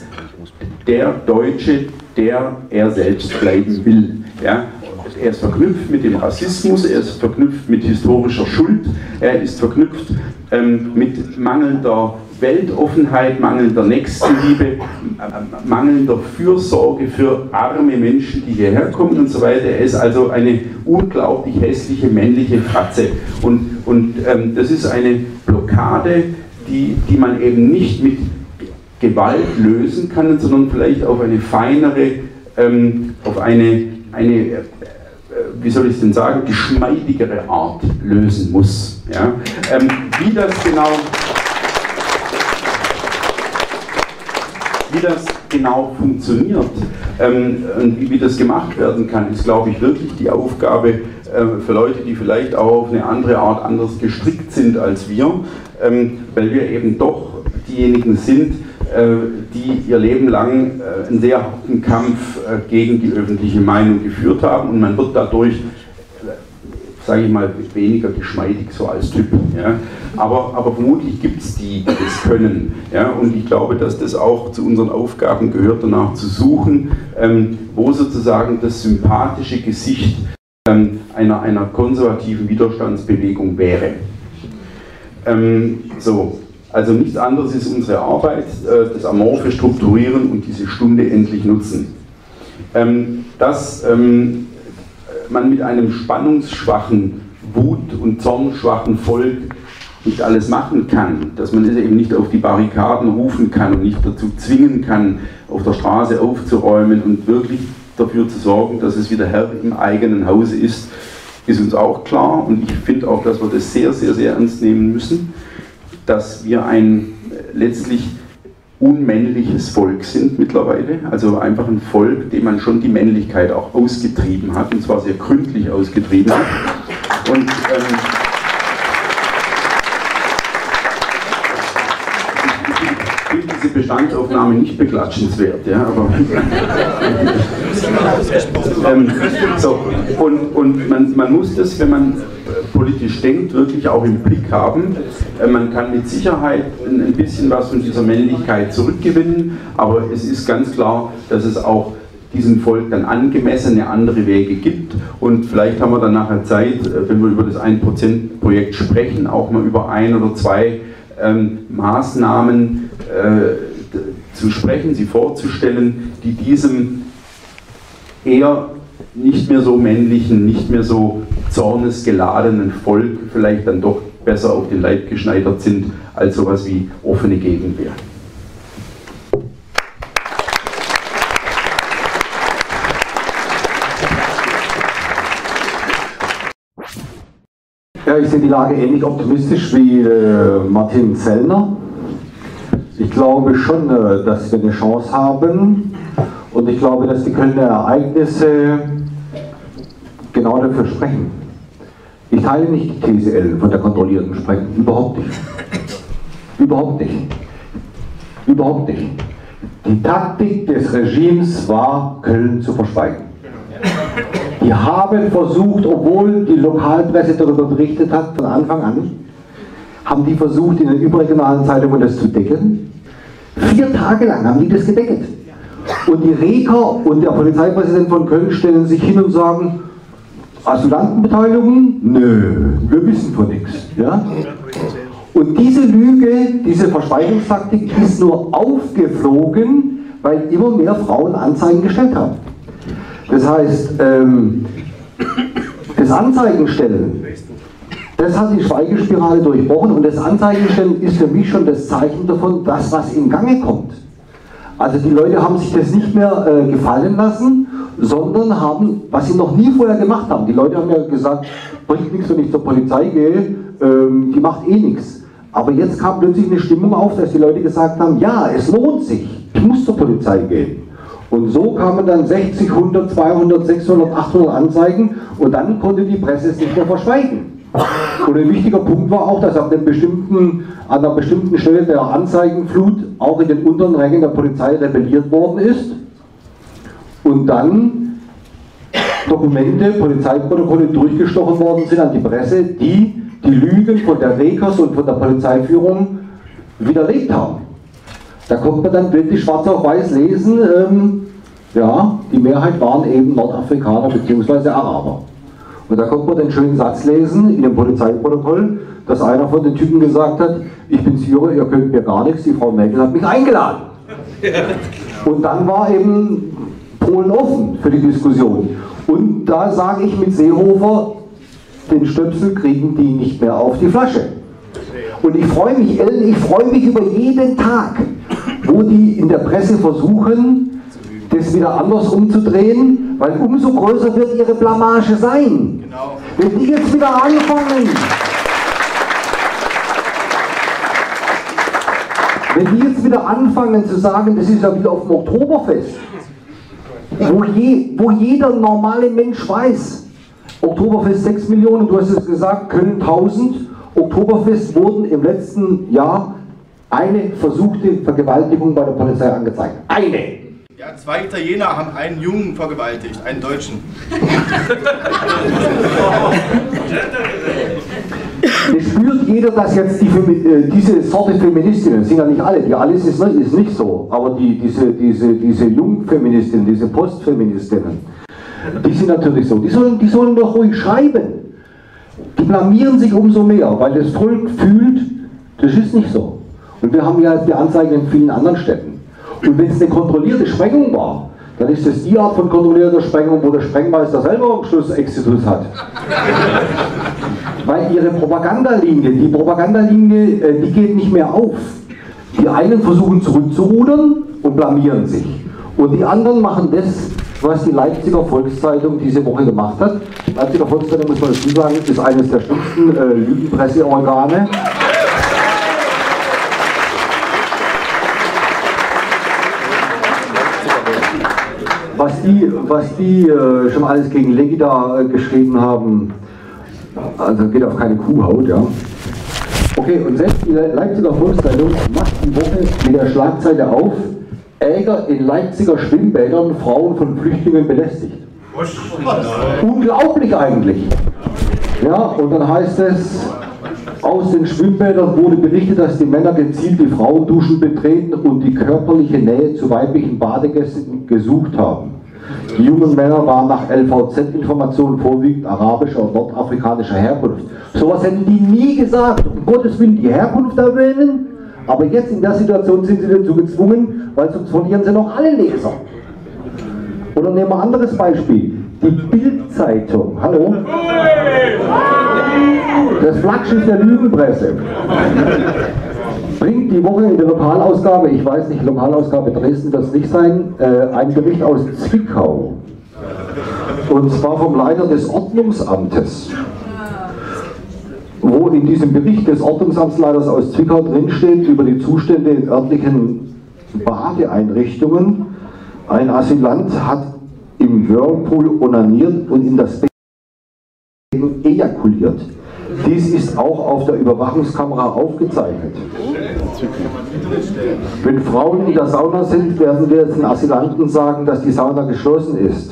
der Deutsche, der er selbst bleiben will. Ja? Er ist verknüpft mit dem Rassismus, er ist verknüpft mit historischer Schuld, er ist verknüpft ähm, mit mangelnder Weltoffenheit, mangelnder Nächstenliebe, äh, mangelnder Fürsorge für arme Menschen, die hierher kommen und so weiter. Er ist also eine unglaublich hässliche männliche Fratze. Und, und ähm, das ist eine Blockade, die, die man eben nicht mit Gewalt lösen kann, sondern vielleicht auf eine feinere, ähm, auf eine, eine äh, wie soll ich es denn sagen, geschmeidigere Art lösen muss. Ja? Ähm, wie das genau, wie das genau funktioniert ähm, und wie, wie das gemacht werden kann, ist, glaube ich, wirklich die Aufgabe äh, für Leute, die vielleicht auch auf eine andere Art anders gestrickt sind als wir, ähm, weil wir eben doch diejenigen sind, äh, die ihr Leben lang äh, einen sehr harten Kampf äh, gegen die öffentliche Meinung geführt haben, und man wird dadurch, sage ich mal, weniger geschmeidig so als Typ. Ja? Aber, aber vermutlich gibt es die, die das können. Ja? Und ich glaube, dass das auch zu unseren Aufgaben gehört, danach zu suchen, ähm, wo sozusagen das sympathische Gesicht ähm, einer, einer konservativen Widerstandsbewegung wäre. Ähm, so. Also nichts anderes ist unsere Arbeit, äh, das amorphe Strukturieren und diese Stunde endlich nutzen. Ähm, dass ähm, man mit einem spannungsschwachen, wut- und zornschwachen Volk nicht alles machen kann, dass man es eben nicht auf die Barrikaden rufen kann und nicht dazu zwingen kann, auf der Straße aufzuräumen und wirklich dafür zu sorgen, dass es wieder Herr im eigenen Hause ist, ist uns auch klar, und ich finde auch, dass wir das sehr, sehr, sehr ernst nehmen müssen, dass wir ein letztlich unmännliches Volk sind mittlerweile, also einfach ein Volk, dem man schon die Männlichkeit auch ausgetrieben hat, und zwar sehr gründlich ausgetrieben hat. Und ähm, ich finde diese Bestandsaufnahme nicht beklatschenswert, ja, aber ähm, so, und, und man, man muss das, wenn man politisch denkt, wirklich auch im Blick haben. Man kann mit Sicherheit ein bisschen was von dieser Männlichkeit zurückgewinnen, aber es ist ganz klar, dass es auch diesem Volk dann angemessene andere Wege gibt, und vielleicht haben wir dann nachher Zeit, wenn wir über das ein Prozent Projekt sprechen, auch mal über ein oder zwei ähm, Maßnahmen äh, zu sprechen, sie vorzustellen, die diesem eher nicht mehr so männlichen, nicht mehr so zornesgeladenen Volk vielleicht dann doch besser auf den Leib geschneidert sind als sowas wie offene Gegenwehr. Ja, ich sehe die Lage ähnlich optimistisch wie äh, Martin Zellner. Ich glaube schon, äh, dass wir eine Chance haben, und ich glaube, dass die Kölner Ereignisse genau dafür sprechen. Ich teile nicht die These L von der kontrollierten Sprechen, überhaupt nicht. Überhaupt nicht. Überhaupt nicht. Die Taktik des Regimes war, Köln zu verschweigen. Die haben versucht, obwohl die Lokalpresse darüber berichtet hat von Anfang an, haben die versucht, in den überregionalen Zeitungen das zu decken. Vier Tage lang haben die das gedeckelt. Und die Reker und der Polizeipräsident von Köln stellen sich hin und sagen, Asylantenbeteiligung? Nö, wir wissen von nichts. Ja? Und diese Lüge, diese Verschweigungstaktik ist nur aufgeflogen, weil immer mehr Frauen Anzeigen gestellt haben. Das heißt, ähm, das Anzeigenstellen, das hat die Schweigespirale durchbrochen, und das Anzeigenstellen ist für mich schon das Zeichen davon, dass was in Gange kommt. Also die Leute haben sich das nicht mehr äh, gefallen lassen, sondern haben, was sie noch nie vorher gemacht haben. Die Leute haben ja gesagt, bringt nichts, wenn ich zur Polizei gehe, ähm, die macht eh nichts. Aber jetzt kam plötzlich eine Stimmung auf, dass die Leute gesagt haben, ja, es lohnt sich, ich muss zur Polizei gehen. Und so kamen dann sechzig, hundert, zweihundert, sechshundert, achthundert Anzeigen, und dann konnte die Presse es nicht mehr verschweigen. Und ein wichtiger Punkt war auch, dass ab einem bestimmten, an einer bestimmten Stelle der Anzeigenflut auch in den unteren Rängen der Polizei rebelliert worden ist und dann Dokumente, Polizeiprotokolle durchgestochen worden sind an die Presse, die die Lügen von der Rekers und von der Polizeiführung widerlegt haben. Da konnte man dann wirklich schwarz auf weiß lesen, ähm, ja, die Mehrheit waren eben Nordafrikaner bzw. Araber. Und da konnte man den schönen Satz lesen in dem Polizeiprotokoll, dass einer von den Typen gesagt hat, ich bin Syrer, ihr könnt mir gar nichts, die Frau Merkel hat mich eingeladen. Und dann war eben Polen offen für die Diskussion. Und da sage ich mit Seehofer, den Stöpsel kriegen die nicht mehr auf die Flasche. Und ich freue mich, Ellen, ich freue mich über jeden Tag, wo die in der Presse versuchen, das wieder anders umzudrehen, weil umso größer wird ihre Blamage sein. Genau. Wenn die jetzt wieder anfangen, wenn die jetzt wieder anfangen zu sagen, das ist ja wieder auf dem Oktoberfest, wo, je, wo jeder normale Mensch weiß, Oktoberfest sechs Millionen, du hast es gesagt, Köln tausend, Oktoberfest wurden im letzten Jahr eine versuchte Vergewaltigung bei der Polizei angezeigt. Eine! Ja, zwei Italiener haben einen Jungen vergewaltigt, einen Deutschen. Es spürt jeder, dass jetzt die, äh, diese Sorte Feministinnen, sind ja nicht alle, die alles ist, ist nicht so, aber die, diese, diese, diese Jungfeministinnen, diese Postfeministinnen, die sind natürlich so, die sollen, die sollen doch ruhig schreiben. Die blamieren sich umso mehr, weil das Volk fühlt, das ist nicht so. Und wir haben ja die Anzeigen in vielen anderen Städten. Und wenn es eine kontrollierte Sprengung war, dann ist es die Art von kontrollierter Sprengung, wo der Sprengmeister selber am Schluss Exitus hat. Weil ihre Propagandalinie, die Propagandalinie, die geht nicht mehr auf. Die einen versuchen zurückzurudern und blamieren sich. Und die anderen machen das, was die Leipziger Volkszeitung diese Woche gemacht hat. Die Leipziger Volkszeitung, muss man dazu sagen, ist eines der schlimmsten äh, Lügenpresseorgane. Was die, was die äh, schon alles gegen Legida äh, geschrieben haben, also geht auf keine Kuhhaut, ja. Okay, und selbst die Leipziger Volkszeitung macht die Woche mit der Schlagzeile auf: Ärger in Leipziger Schwimmbädern, Frauen von Flüchtlingen belästigt. Unglaublich eigentlich. Ja, und dann heißt es, aus den Schwimmbädern wurde berichtet, dass die Männer gezielt die Frauenduschen betreten und die körperliche Nähe zu weiblichen Badegästen gesucht haben. Die jungen Männer waren nach L V Z-Informationen vorwiegend arabischer und nordafrikanischer Herkunft. Sowas hätten die nie gesagt. Um Gottes Willen die Herkunft erwähnen, aber jetzt in der Situation sind sie dazu gezwungen, weil sonst verlieren sie noch alle Leser. Oder nehmen wir ein anderes Beispiel. Die Bild-Zeitung, hallo? Das Flaggschiff der Lügenpresse bringt die Woche in der Lokalausgabe, ich weiß nicht, Lokalausgabe Dresden wird es nicht sein, äh, einen Bericht aus Zwickau. Und zwar vom Leiter des Ordnungsamtes, wo in diesem Bericht des Ordnungsamtsleiters aus Zwickau drinsteht über die Zustände in örtlichen Badeeinrichtungen. Ein Asylant hat im Whirlpool onaniert und in das Becken ejakuliert. Dies ist auch auf der Überwachungskamera aufgezeichnet. Wenn Frauen in der Sauna sind, werden wir den Asylanten sagen, dass die Sauna geschlossen ist.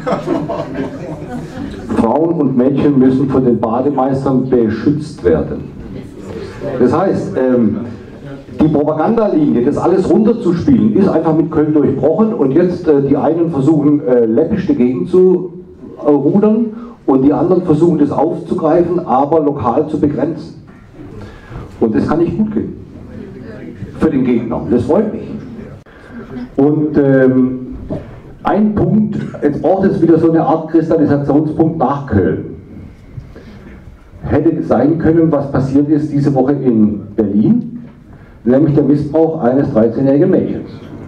Frauen und Mädchen müssen von den Bademeistern beschützt werden. Das heißt, ähm, die Propagandalinie, das alles runterzuspielen, ist einfach mit Köln durchbrochen und jetzt äh, die einen versuchen äh, läppisch dagegen zu äh, rudern und die anderen versuchen das aufzugreifen, aber lokal zu begrenzen. Und das kann nicht gut gehen. Für den Gegner. Das freut mich. Und ähm, ein Punkt, jetzt braucht es wieder so eine Art Kristallisationspunkt nach Köln. Hätte sein können, was passiert ist diese Woche in Berlin, nämlich der Missbrauch eines dreizehnjährigen Mädchens.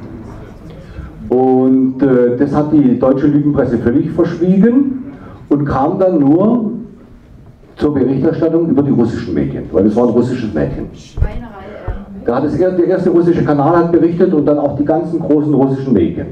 Und äh, das hat die deutsche Lügenpresse völlig verschwiegen und kam dann nur zur Berichterstattung über die russischen Medien, weil es war ein russisches Mädchen. Da hat es, der erste russische Kanal hat berichtet und dann auch die ganzen großen russischen Medien.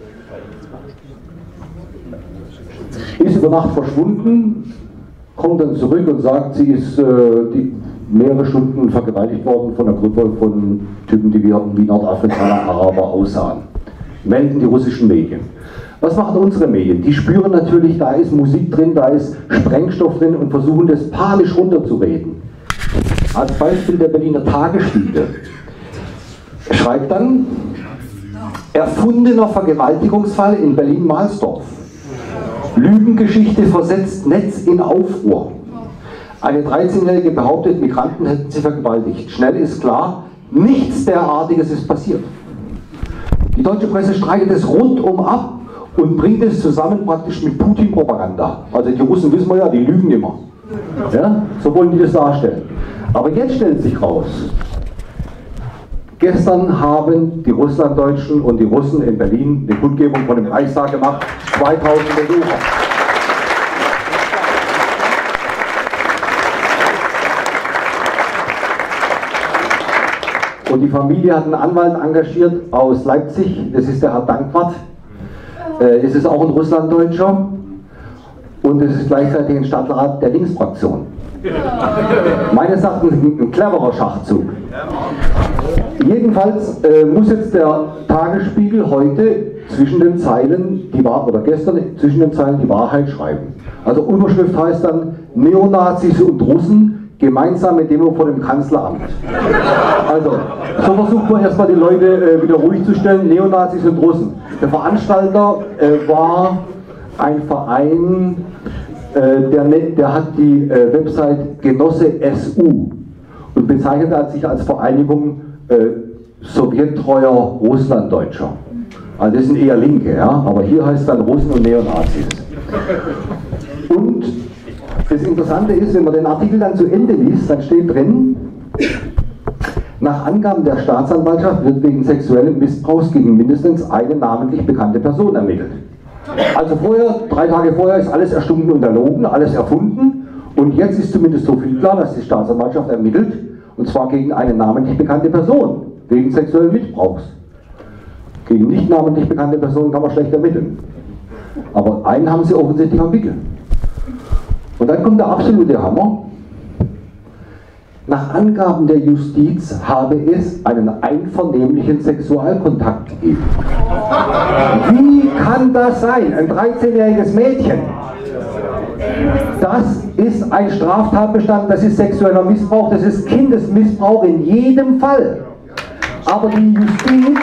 Ist über Nacht verschwunden, kommt dann zurück und sagt, sie ist äh, die, mehrere Stunden vergewaltigt worden von einer Gruppe von Typen, die wie Nordafrikaner, Araber aussahen. Melden die russischen Medien. Was machen unsere Medien? Die spüren natürlich, da ist Musik drin, da ist Sprengstoff drin und versuchen das panisch runterzureden. Als Beispiel der Berliner Tagesspiegel schreibt dann: erfundener Vergewaltigungsfall in Berlin-Mahlsdorf. Lügengeschichte versetzt Netz in Aufruhr. Eine dreizehnjährige behauptet, Migranten hätten sie vergewaltigt. Schnell ist klar, nichts derartiges ist passiert. Die deutsche Presse streitet es rundum ab und bringt es zusammen praktisch mit Putin-Propaganda. Also die Russen wissen wir ja, die lügen immer. Ja? So wollen die das darstellen. Aber jetzt stellt sich raus, Gestern haben die Russlanddeutschen und die Russen in Berlin eine Kundgebung von dem Reichstag gemacht, zweitausend Besucher. Und die Familie hat einen Anwalt engagiert aus Leipzig, das ist der Herr Dankwart. Äh, es ist auch ein Russlanddeutscher und es ist gleichzeitig ein Stadtrat der Linksfraktion. Meines Erachtens ein cleverer Schachzug. Jedenfalls äh, muss jetzt der Tagesspiegel heute zwischen den Zeilen, die Wahrheit, oder gestern zwischen den Zeilen die Wahrheit schreiben. Also Überschrift heißt dann Neonazis und Russen, gemeinsame Demo vor dem Kanzleramt. Also, so versucht man erstmal die Leute äh, wieder ruhig zu stellen, Neonazis und Russen. Der Veranstalter äh, war ein Verein, äh, der, der hat die äh, Website Genosse S U und bezeichnet sich als Vereinigung äh, sowjettreuer Russlanddeutscher. Also das sind eher Linke, ja, aber hier heißt es dann Russen und Neonazis. Und das Interessante ist, wenn man den Artikel dann zu Ende liest, dann steht drin, nach Angaben der Staatsanwaltschaft wird wegen sexuellen Missbrauchs gegen mindestens eine namentlich bekannte Person ermittelt. Also vorher, drei Tage vorher ist alles erstunken und erlogen, alles erfunden und jetzt ist zumindest so viel klar, dass die Staatsanwaltschaft ermittelt und zwar gegen eine namentlich bekannte Person, wegen sexuellen Missbrauchs. Gegen nicht namentlich bekannte Personen kann man schlecht ermitteln. Aber einen haben sie offensichtlich am Wickel. Und dann kommt der absolute Hammer. Nach Angaben der Justiz habe es einen einvernehmlichen Sexualkontakt gegeben. Wie kann das sein? Ein dreizehnjähriges Mädchen. Das ist ein Straftatbestand, das ist sexueller Missbrauch, das ist Kindesmissbrauch in jedem Fall. Aber die Justiz,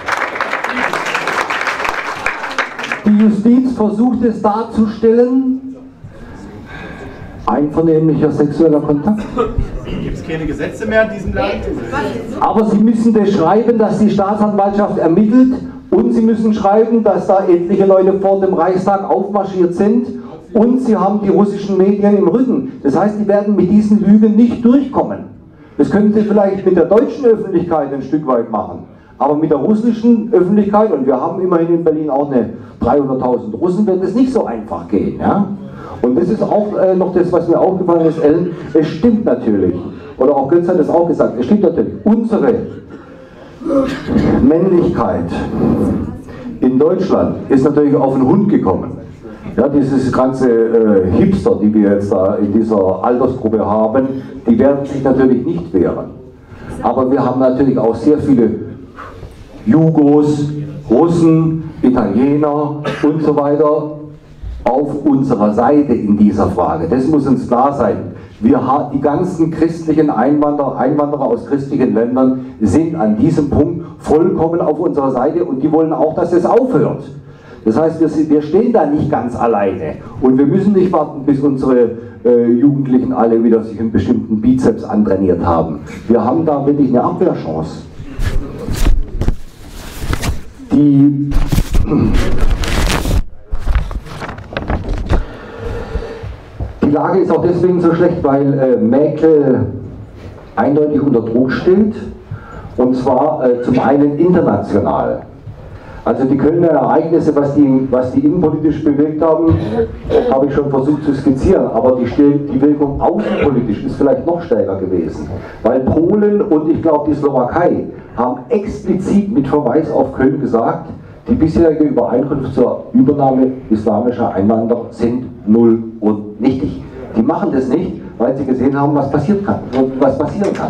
die Justiz versucht es darzustellen, einvernehmlicher sexueller Kontakt. Gibt es keine Gesetze mehr in diesem Land? Aber Sie müssen das schreiben, dass die Staatsanwaltschaft ermittelt und Sie müssen schreiben, dass da etliche Leute vor dem Reichstag aufmarschiert sind und Sie haben die russischen Medien im Rücken. Das heißt, die werden mit diesen Lügen nicht durchkommen. Das können Sie vielleicht mit der deutschen Öffentlichkeit ein Stück weit machen, aber mit der russischen Öffentlichkeit, und wir haben immerhin in Berlin auch eine dreihunderttausend Russen, wird es nicht so einfach gehen. Ja? Und das ist auch äh, noch das, was mir aufgefallen ist, Ellen, es stimmt natürlich, oder auch Götz hat es auch gesagt, es stimmt natürlich, unsere Männlichkeit in Deutschland ist natürlich auf den Hund gekommen. Ja, dieses ganze äh, Hipster, die wir jetzt da in dieser Altersgruppe haben, die werden sich natürlich nicht wehren. Aber wir haben natürlich auch sehr viele Jugos, Russen, Italiener und so weiter auf unserer Seite in dieser Frage. Das muss uns klar sein. Wir haben die ganzen christlichen Einwanderer, Einwanderer aus christlichen Ländern sind an diesem Punkt vollkommen auf unserer Seite und die wollen auch, dass es aufhört. Das heißt, wir, wir stehen da nicht ganz alleine und wir müssen nicht warten, bis unsere äh, Jugendlichen alle wieder sich einen bestimmten Bizeps antrainiert haben. Wir haben da wirklich eine Abwehrchance. Die Die Lage ist auch deswegen so schlecht, weil äh, Mäkel eindeutig unter Druck steht, und zwar äh, zum einen international. Also die Kölner Ereignisse, was die, was die innenpolitisch bewegt haben, habe ich schon versucht zu skizzieren, aber die, die Wirkung außenpolitisch ist vielleicht noch stärker gewesen, weil Polen und ich glaube die Slowakei haben explizit mit Verweis auf Köln gesagt, die bisherige Übereinkunft zur Übernahme islamischer Einwanderer sind null und nichtig. Die machen das nicht, weil sie gesehen haben, was passiert kann, was passieren kann.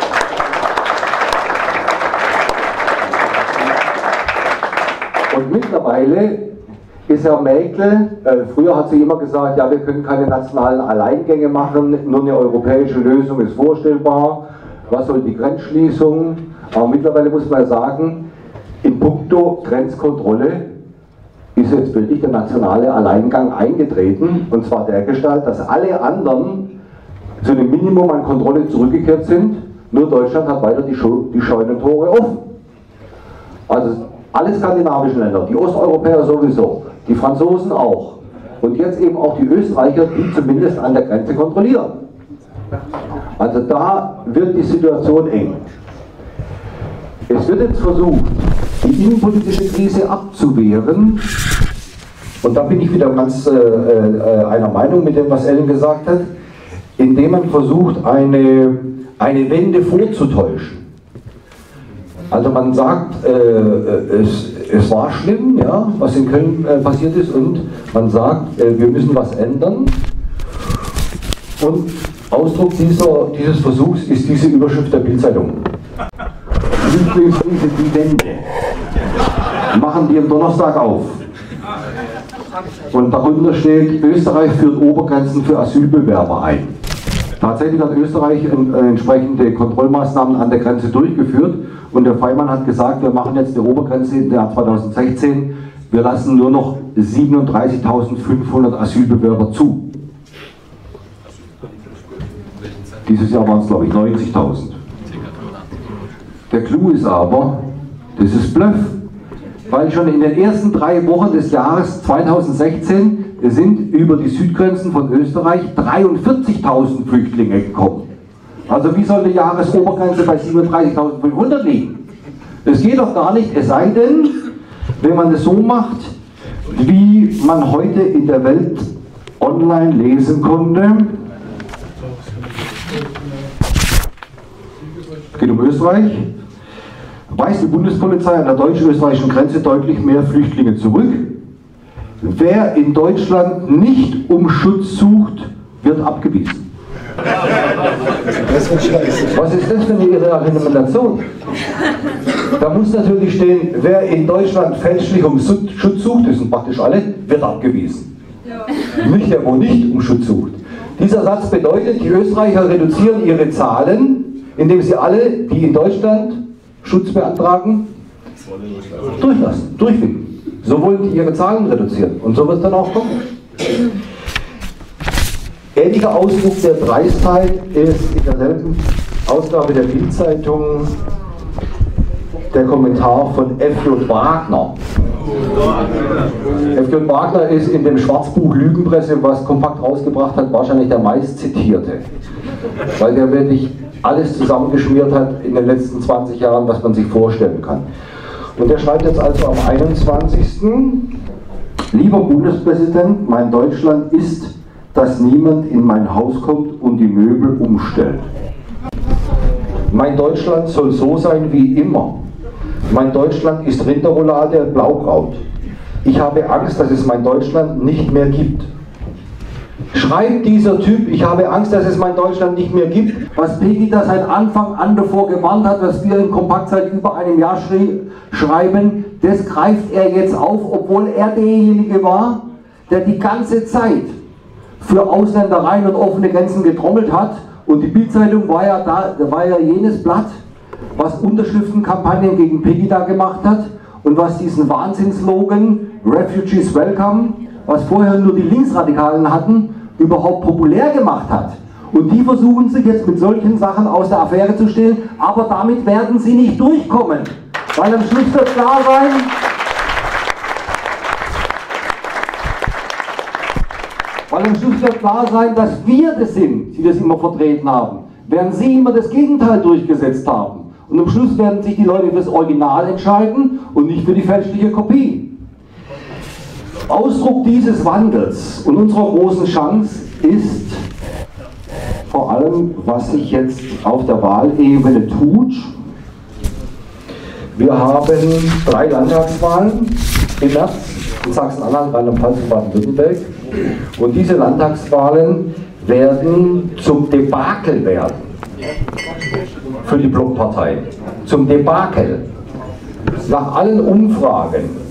Und mittlerweile ist Herr Mäkel, äh, früher hat sie immer gesagt, ja, wir können keine nationalen Alleingänge machen, nur eine europäische Lösung ist vorstellbar. Was soll die Grenzschließung? Aber mittlerweile muss man sagen, in puncto Grenzkontrolle ist jetzt wirklich der nationale Alleingang eingetreten, und zwar dergestalt, dass alle anderen zu einem Minimum an Kontrolle zurückgekehrt sind, nur Deutschland hat weiter die, die Scheunentore offen. Also alle skandinavischen Länder, die Osteuropäer sowieso, die Franzosen auch und jetzt eben auch die Österreicher, die zumindest an der Grenze kontrollieren. Also da wird die Situation eng. Es wird jetzt versucht, die innenpolitische Krise abzuwehren, und da bin ich wieder ganz äh, äh, einer Meinung mit dem, was Ellen gesagt hat, indem man versucht, eine, eine Wende vorzutäuschen. Also man sagt, äh, es, es war schlimm, ja, was in Köln äh, passiert ist, und man sagt, äh, wir müssen was ändern. Und Ausdruck dieser, dieses Versuchs ist diese Überschrift der Bild-Zeitung. Flüchtlingskrise, die Wende. Machen die am Donnerstag auf. Und darunter steht, Österreich führt Obergrenzen für Asylbewerber ein. Tatsächlich hat Österreich entsprechende Kontrollmaßnahmen an der Grenze durchgeführt, und der Feimann hat gesagt, wir machen jetzt eine Obergrenze im Jahr zweitausendsechzehn, wir lassen nur noch siebenunddreißigtausendfünfhundert Asylbewerber zu. Dieses Jahr waren es, glaube ich, neunzigtausend. Der Clou ist aber, das ist Bluff, weil schon in den ersten drei Wochen des Jahres zweitausendsechzehn sind über die Südgrenzen von Österreich dreiundvierzigtausend Flüchtlinge gekommen. Also wie soll die Jahresobergrenze bei siebenunddreißigtausendfünfhundert liegen? Das geht doch gar nicht, es sei denn, wenn man es so macht, wie man heute in der Welt online lesen konnte. Es geht um Österreich. Weist die Bundespolizei an der deutsch-österreichischen Grenze deutlich mehr Flüchtlinge zurück. Wer in Deutschland nicht um Schutz sucht, wird abgewiesen. Was ist das für eine irre Argumentation? Da muss natürlich stehen, wer in Deutschland fälschlich um Schutz sucht, das sind praktisch alle, wird abgewiesen. Nicht der, wo nicht um Schutz sucht. Dieser Satz bedeutet, die Österreicher reduzieren ihre Zahlen, indem sie alle, die in Deutschland Schutz beantragen, durchlassen, durchwinken. So wollen die ihre Zahlen reduzieren. Und so wird es dann auch kommen. Ähnlicher Ausdruck der Dreistheit ist in derselben Ausgabe der Bild-Zeitung der Kommentar von F J Wagner. F J Wagner ist in dem Schwarzbuch Lügenpresse, was Kompakt rausgebracht hat, wahrscheinlich der meistzitierte. Weil der wirklich alles zusammengeschmiert hat in den letzten zwanzig Jahren, was man sich vorstellen kann. Und er schreibt jetzt also am einundzwanzigsten Lieber Bundespräsident, mein Deutschland ist, dass niemand in mein Haus kommt und die Möbel umstellt. Mein Deutschland soll so sein wie immer. Mein Deutschland ist Rinderroulade und Blaukraut. Ich habe Angst, dass es mein Deutschland nicht mehr gibt. Schreibt dieser Typ, ich habe Angst, dass es mein Deutschland nicht mehr gibt, was Pegida seit Anfang an davor gewarnt hat, was wir in Kompakt seit über einem Jahr schreiben, das greift er jetzt auf, obwohl er derjenige war, der die ganze Zeit für Ausländereien und offene Grenzen getrommelt hat. Und die Bild-Zeitung war ja da, war ja jenes Blatt, was Unterschriftenkampagnen gegen Pegida gemacht hat und was diesen Wahnsinnslogan Refugees Welcome, was vorher nur die Linksradikalen hatten, überhaupt populär gemacht hat. Und die versuchen sich jetzt mit solchen Sachen aus der Affäre zu stehlen, aber damit werden sie nicht durchkommen. Weil am Schluss wird klar sein, weil am Schluss wird klar sein, dass wir das sind, die das immer vertreten haben, während sie immer das Gegenteil durchgesetzt haben. Und am Schluss werden sich die Leute für das Original entscheiden und nicht für die fälschliche Kopie. Ausdruck dieses Wandels und unserer großen Chance ist vor allem, was sich jetzt auf der Wahlebene tut. Wir haben drei Landtagswahlen im März in Sachsen-Anhalt, Rheinland-Pfalz und Baden-Württemberg. Und diese Landtagswahlen werden zum Debakel werden für die Blockpartei. Zum Debakel. Nach allen Umfragen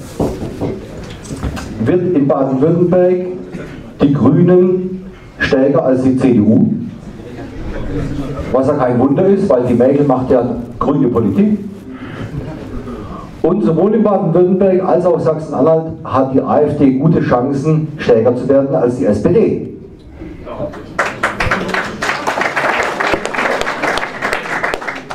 wird in Baden-Württemberg die Grünen stärker als die C D U. Was ja kein Wunder ist, weil die Merkel macht ja grüne Politik. Und sowohl in Baden-Württemberg als auch Sachsen-Anhalt hat die AfD gute Chancen, stärker zu werden als die S P D.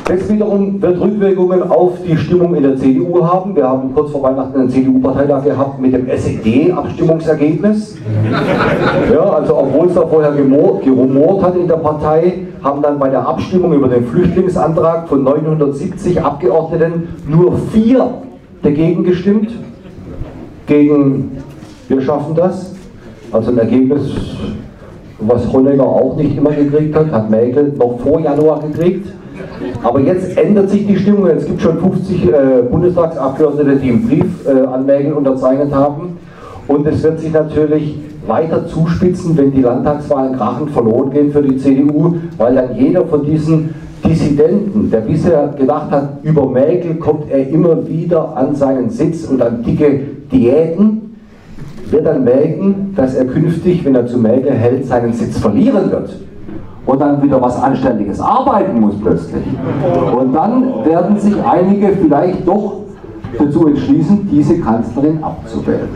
Das wiederum wird Rückwirkungen auf die Stimmung in der C D U haben. Wir haben kurz vor Weihnachten einen C D U-Parteitag gehabt mit dem S E D-Abstimmungsergebnis. Ja, also obwohl es da vorher gerumort hat in der Partei, haben dann bei der Abstimmung über den Flüchtlingsantrag von neunhundertsiebzig Abgeordneten nur vier dagegen gestimmt. Gegen wir schaffen das. Also ein Ergebnis, was Honecker auch nicht immer gekriegt hat, hat Merkel noch vor Januar gekriegt. Aber jetzt ändert sich die Stimmung. Es gibt schon fünfzig äh, Bundestagsabgeordnete, die einen Brief äh, an Merkel unterzeichnet haben. Und es wird sich natürlich weiter zuspitzen, wenn die Landtagswahlen krachend verloren gehen für die C D U, weil dann jeder von diesen Dissidenten, der bisher gedacht hat, über Merkel kommt er immer wieder an seinen Sitz und an dicke Diäten, wird dann merken, dass er künftig, wenn er zu Merkel hält, seinen Sitz verlieren wird. Und dann wieder was Anständiges arbeiten muss plötzlich. Und dann werden sich einige vielleicht doch dazu entschließen, diese Kanzlerin abzuwählen.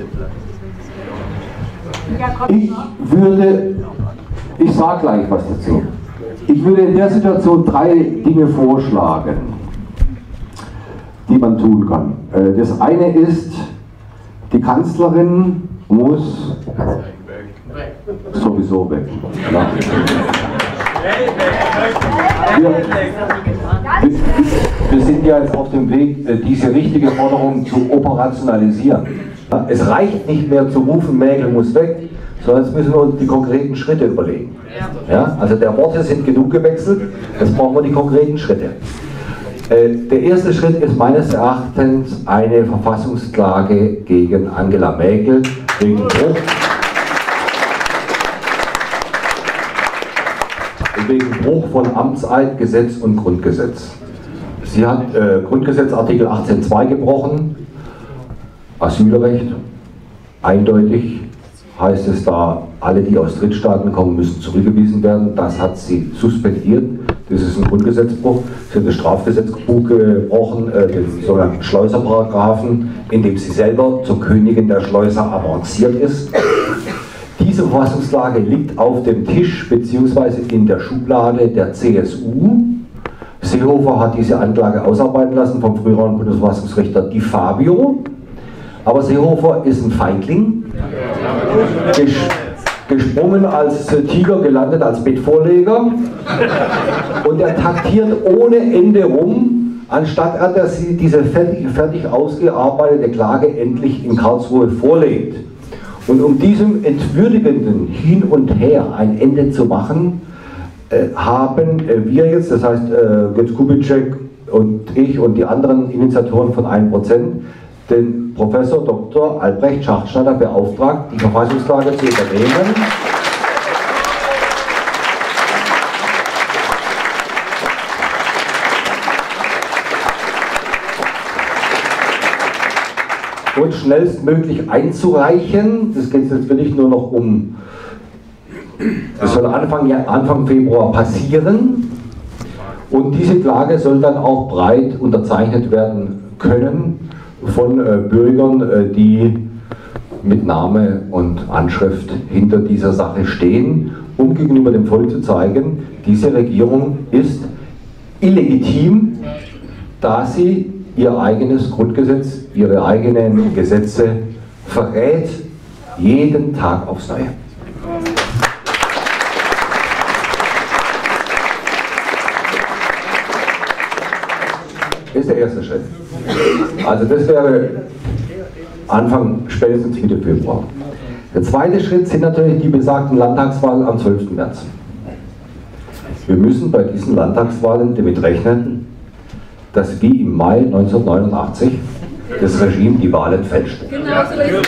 Ich würde, ich sage gleich was dazu, ich würde in der Situation drei Dinge vorschlagen, die man tun kann. Das eine ist, die Kanzlerin muss sowieso weg. Ja. Wir, wir sind ja jetzt auf dem Weg, diese richtige Forderung zu operationalisieren. Es reicht nicht mehr zu rufen, Merkel muss weg, sondern jetzt müssen wir uns die konkreten Schritte überlegen. Ja? Also der Worte sind genug gewechselt, jetzt brauchen wir die konkreten Schritte. Der erste Schritt ist meines Erachtens eine Verfassungsklage gegen Angela Merkel wegen Bruch. wegen Bruch von Amtseid, Gesetz und Grundgesetz. Sie hat äh, Grundgesetz Artikel achtzehn Absatz zwei gebrochen, Asylrecht, eindeutig heißt es da, alle, die aus Drittstaaten kommen, müssen zurückgewiesen werden. Das hat sie suspendiert. Das ist ein Grundgesetzbruch. Sie hat das Strafgesetzbuch gebrochen, äh, den sogenannten Schleuserparagraphen, in dem sie selber zur Königin der Schleuser avanciert ist. Diese Verfassungslage liegt auf dem Tisch bzw. in der Schublade der C S U. Seehofer hat diese Anklage ausarbeiten lassen vom früheren Bundesverfassungsrichter Di Fabio. Aber Seehofer ist ein Feigling, ges gesprungen als Tiger, gelandet als Bettvorleger. Und er taktiert ohne Ende rum, anstatt er dass sie diese fertig, fertig ausgearbeitete Klage endlich in Karlsruhe vorlegt. Und um diesem entwürdigenden Hin und Her ein Ende zu machen, äh, haben äh, wir jetzt, das heißt äh, Götz Kubitschek und ich und die anderen Initiatoren von ein Prozent, den Professor Doktor Albrecht Schachtschneider beauftragt, die Verfassungsklage zu übernehmen. Und schnellstmöglich einzureichen. Das geht jetzt wirklich nur noch um, das soll Anfang, Anfang Februar passieren. Und diese Klage soll dann auch breit unterzeichnet werden können von äh, Bürgern, äh, die mit Name und Anschrift hinter dieser Sache stehen, um gegenüber dem Volk zu zeigen, diese Regierung ist illegitim, da sie ihr eigenes Grundgesetz, ihre eigenen Gesetze verrät, jeden Tag aufs Neue. Das ist der erste Schritt. Also das wäre Anfang, spätestens Mitte Februar. Der zweite Schritt sind natürlich die besagten Landtagswahlen am zwölften März. Wir müssen bei diesen Landtagswahlen damit rechnen, dass wie im Mai neunzehnhundertneunundachtzig das Regime die Wahlen fälscht. Genau so ist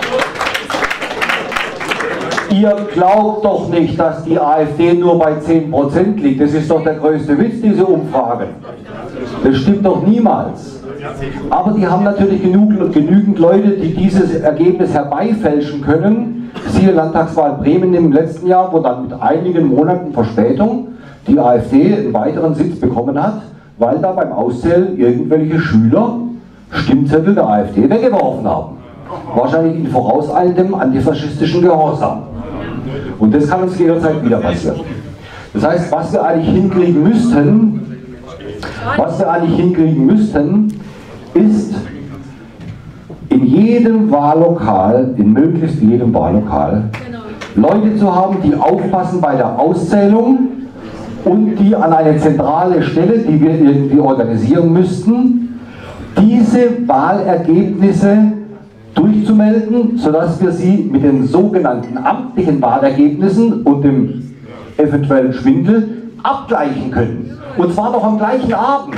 es. Ihr glaubt doch nicht, dass die AfD nur bei zehn Prozent liegt. Das ist doch der größte Witz, diese Umfragen. Das stimmt doch niemals. Aber die haben natürlich genug, genügend Leute, die dieses Ergebnis herbeifälschen können. Siehe Landtagswahl Bremen im letzten Jahr, wo dann mit einigen Monaten Verspätung die AfD einen weiteren Sitz bekommen hat, weil da beim Auszählen irgendwelche Schüler Stimmzettel der AfD weggeworfen haben. Wahrscheinlich in vorauseilendem antifaschistischen Gehorsam. Und das kann uns jederzeit wieder passieren. Das heißt, was wir eigentlich hinkriegen müssten, Was wir eigentlich hinkriegen müssten, ist in jedem Wahllokal, in möglichst jedem Wahllokal, Leute zu haben, die aufpassen bei der Auszählung und die an eine zentrale Stelle, die wir irgendwie organisieren müssten, diese Wahlergebnisse durchzumelden, sodass wir sie mit den sogenannten amtlichen Wahlergebnissen und dem eventuellen Schwindel abgleichen können. Und zwar noch am gleichen Abend.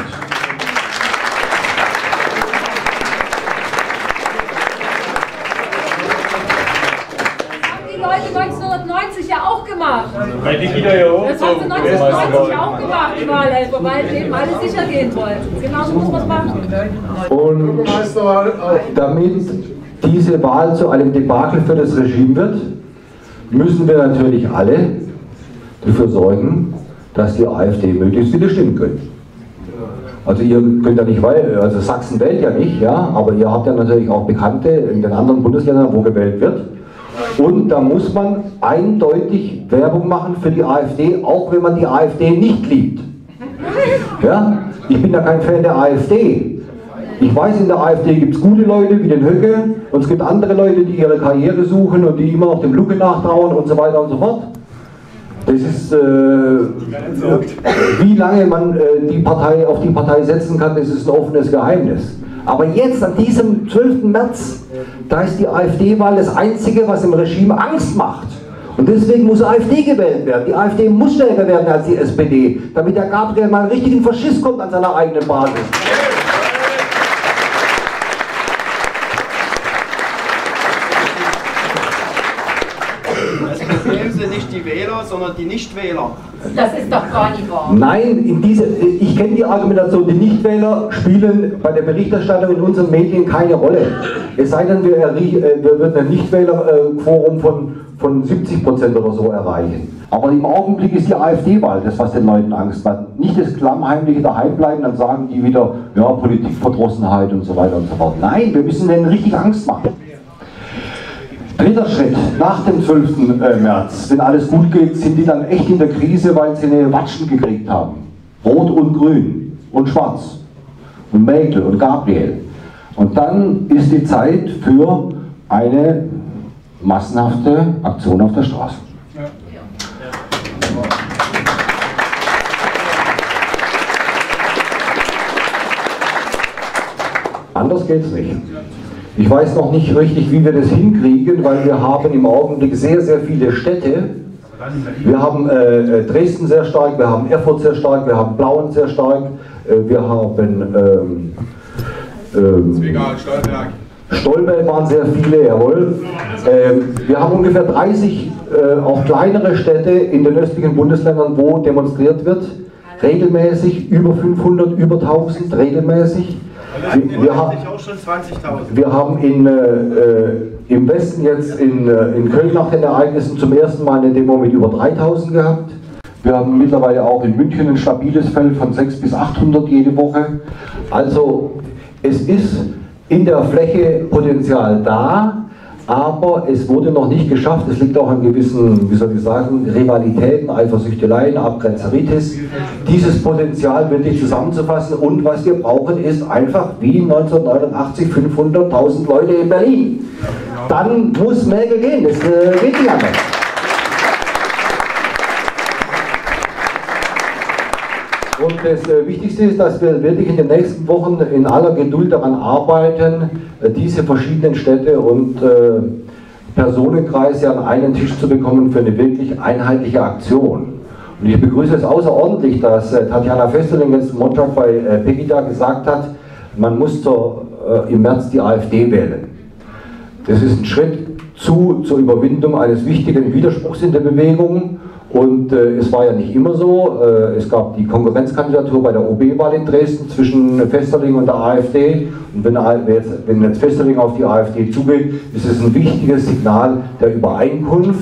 neunzehnhundertneunzig ja auch gemacht. Das haben sie neunzehnhundertneunzig auch gemacht, die Wahlhelfer, weil eben alle sicher gehen wollten. Genauso muss man es machen. Und damit diese Wahl zu einem Debakel für das Regime wird, müssen wir natürlich alle dafür sorgen, dass die AfD möglichst viele Stimmen kriegt. Also ihr könnt ja nicht, weil, also Sachsen wählt ja nicht, ja, aber ihr habt ja natürlich auch Bekannte in den anderen Bundesländern, wo gewählt wird. Und da muss man eindeutig Werbung machen für die AfD, auch wenn man die AfD nicht liebt. Ja? Ich bin ja kein Fan der AfD. Ich weiß, in der AfD gibt es gute Leute wie den Höcke und es gibt andere Leute, die ihre Karriere suchen und die immer noch dem Lucke nachtrauern und so weiter und so fort. Das ist, äh, wie lange man äh, die Partei auf die Partei setzen kann, das ist ein offenes Geheimnis. Aber jetzt, an diesem zwölften März, da ist die AfD-Wahl das Einzige, was dem Regime Angst macht. Und deswegen muss AfD gewählt werden. Die AfD muss stärker werden als die S P D, damit der Gabriel mal einen richtigen Faschist kommt an seiner eigenen Basis. Das Problem sind nicht die Wähler, sondern die Nichtwähler. Das ist doch gar nicht wahr. Nein, in diese, ich kenne die Argumentation, die Nichtwähler spielen bei der Berichterstattung in unseren Medien keine Rolle. Es sei denn, wir, wir würden ein Nichtwählerquorum von, von siebzig Prozent oder so erreichen. Aber im Augenblick ist die AfD-Wahl das, was den Leuten Angst macht. Nicht das klammheimliche Daheimbleiben, dann sagen die wieder, ja, Politikverdrossenheit und so weiter und so fort. Nein, wir müssen denen richtig Angst machen. Dritter Schritt, nach dem zwölften März, wenn alles gut geht, sind die dann echt in der Krise, weil sie eine Watschen gekriegt haben. Rot und Grün und Schwarz und Merkel und Gabriel. Und dann ist die Zeit für eine massenhafte Aktion auf der Straße. Ja. Anders geht's nicht. Ich weiß noch nicht richtig, wie wir das hinkriegen, weil wir haben im Augenblick sehr, sehr viele Städte. Wir haben äh, Dresden sehr stark, wir haben Erfurt sehr stark, wir haben Plauen sehr stark, äh, wir haben ähm, ähm, Stolberg waren sehr viele, jawohl. Ähm, wir haben ungefähr dreißig äh, auch kleinere Städte in den östlichen Bundesländern, wo demonstriert wird. Regelmäßig, über fünfhundert, über tausend, regelmäßig. Wir, wir, ha wir haben in, äh, im Westen jetzt in, äh, in Köln nach den Ereignissen zum ersten Mal eine Demo mit über dreitausend gehabt. Wir haben mittlerweile auch in München ein stabiles Feld von sechshundert bis achthundert jede Woche. Also es ist in der Fläche Potenzial da, aber es wurde noch nicht geschafft. Es liegt auch an gewissen, wie soll ich sagen, Rivalitäten, Eifersüchteleien, Abgrenzeritis. Dieses Potenzial wirklich zusammenzufassen und was wir brauchen ist einfach wie neunzehnhundertneunundachtzig fünfhunderttausend Leute in Berlin. Dann muss Merkel gehen, das äh, geht nicht anders. Und das äh, Wichtigste ist, dass wir wirklich in den nächsten Wochen in aller Geduld daran arbeiten, äh, diese verschiedenen Städte und äh, Personenkreise an einen Tisch zu bekommen für eine wirklich einheitliche Aktion. Und ich begrüße es außerordentlich, dass äh, Tatjana Vesterling letzten Montag bei äh, Pegida gesagt hat, man muss zur, äh, im März die AfD wählen. Das ist ein Schritt zu, zur Überwindung eines wichtigen Widerspruchs in der Bewegung. Und äh, es war ja nicht immer so, äh, es gab die Konkurrenzkandidatur bei der O B-Wahl in Dresden zwischen Vesterling und der AfD. Und wenn jetzt, wenn jetzt Vesterling auf die AfD zugeht, ist es ein wichtiges Signal der Übereinkunft.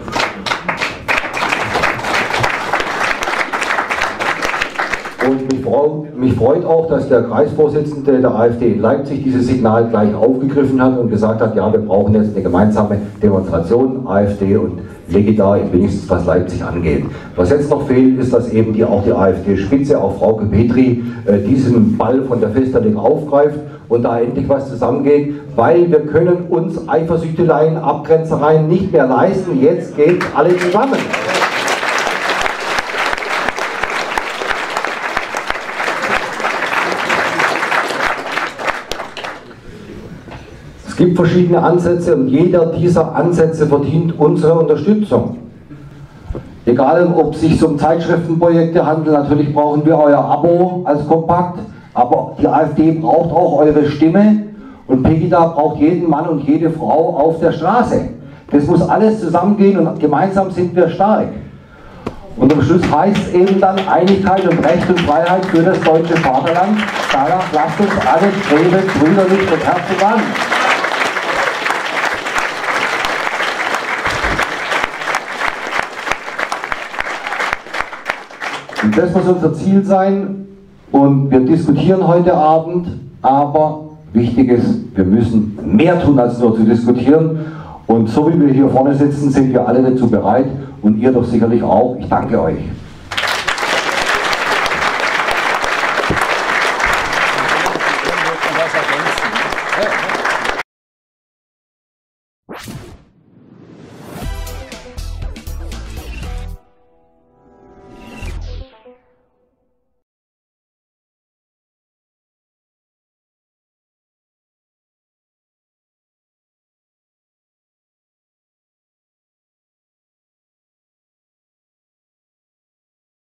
Und mich freut, mich freut auch, dass der Kreisvorsitzende der AfD in Leipzig dieses Signal gleich aufgegriffen hat und gesagt hat, ja, wir brauchen jetzt eine gemeinsame Demonstration, AfD und legendar, wenigstens was Leipzig angeht. Was jetzt noch fehlt, ist, dass eben die, auch die AfD-Spitze, auch Frauke Petri, äh, diesen Ball von der Vesterling aufgreift und da endlich was zusammengeht, weil wir können uns Eifersüchteleien, Abgrenzereien nicht mehr leisten. Jetzt geht alle zusammen. Es gibt verschiedene Ansätze und jeder dieser Ansätze verdient unsere Unterstützung. Egal, ob es sich um Zeitschriftenprojekte handelt, natürlich brauchen wir euer Abo als Kompakt, aber die AfD braucht auch eure Stimme und Pegida braucht jeden Mann und jede Frau auf der Straße. Das muss alles zusammengehen und gemeinsam sind wir stark. Und am Schluss heißt es eben dann Einigkeit und Recht und Freiheit für das deutsche Vaterland. Danach lasst uns alle streben, brüderlich und herzlich an. Und das muss unser Ziel sein und wir diskutieren heute Abend, aber wichtig ist, wir müssen mehr tun als nur zu diskutieren und so wie wir hier vorne sitzen, sind wir alle dazu bereit und ihr doch sicherlich auch. Ich danke euch.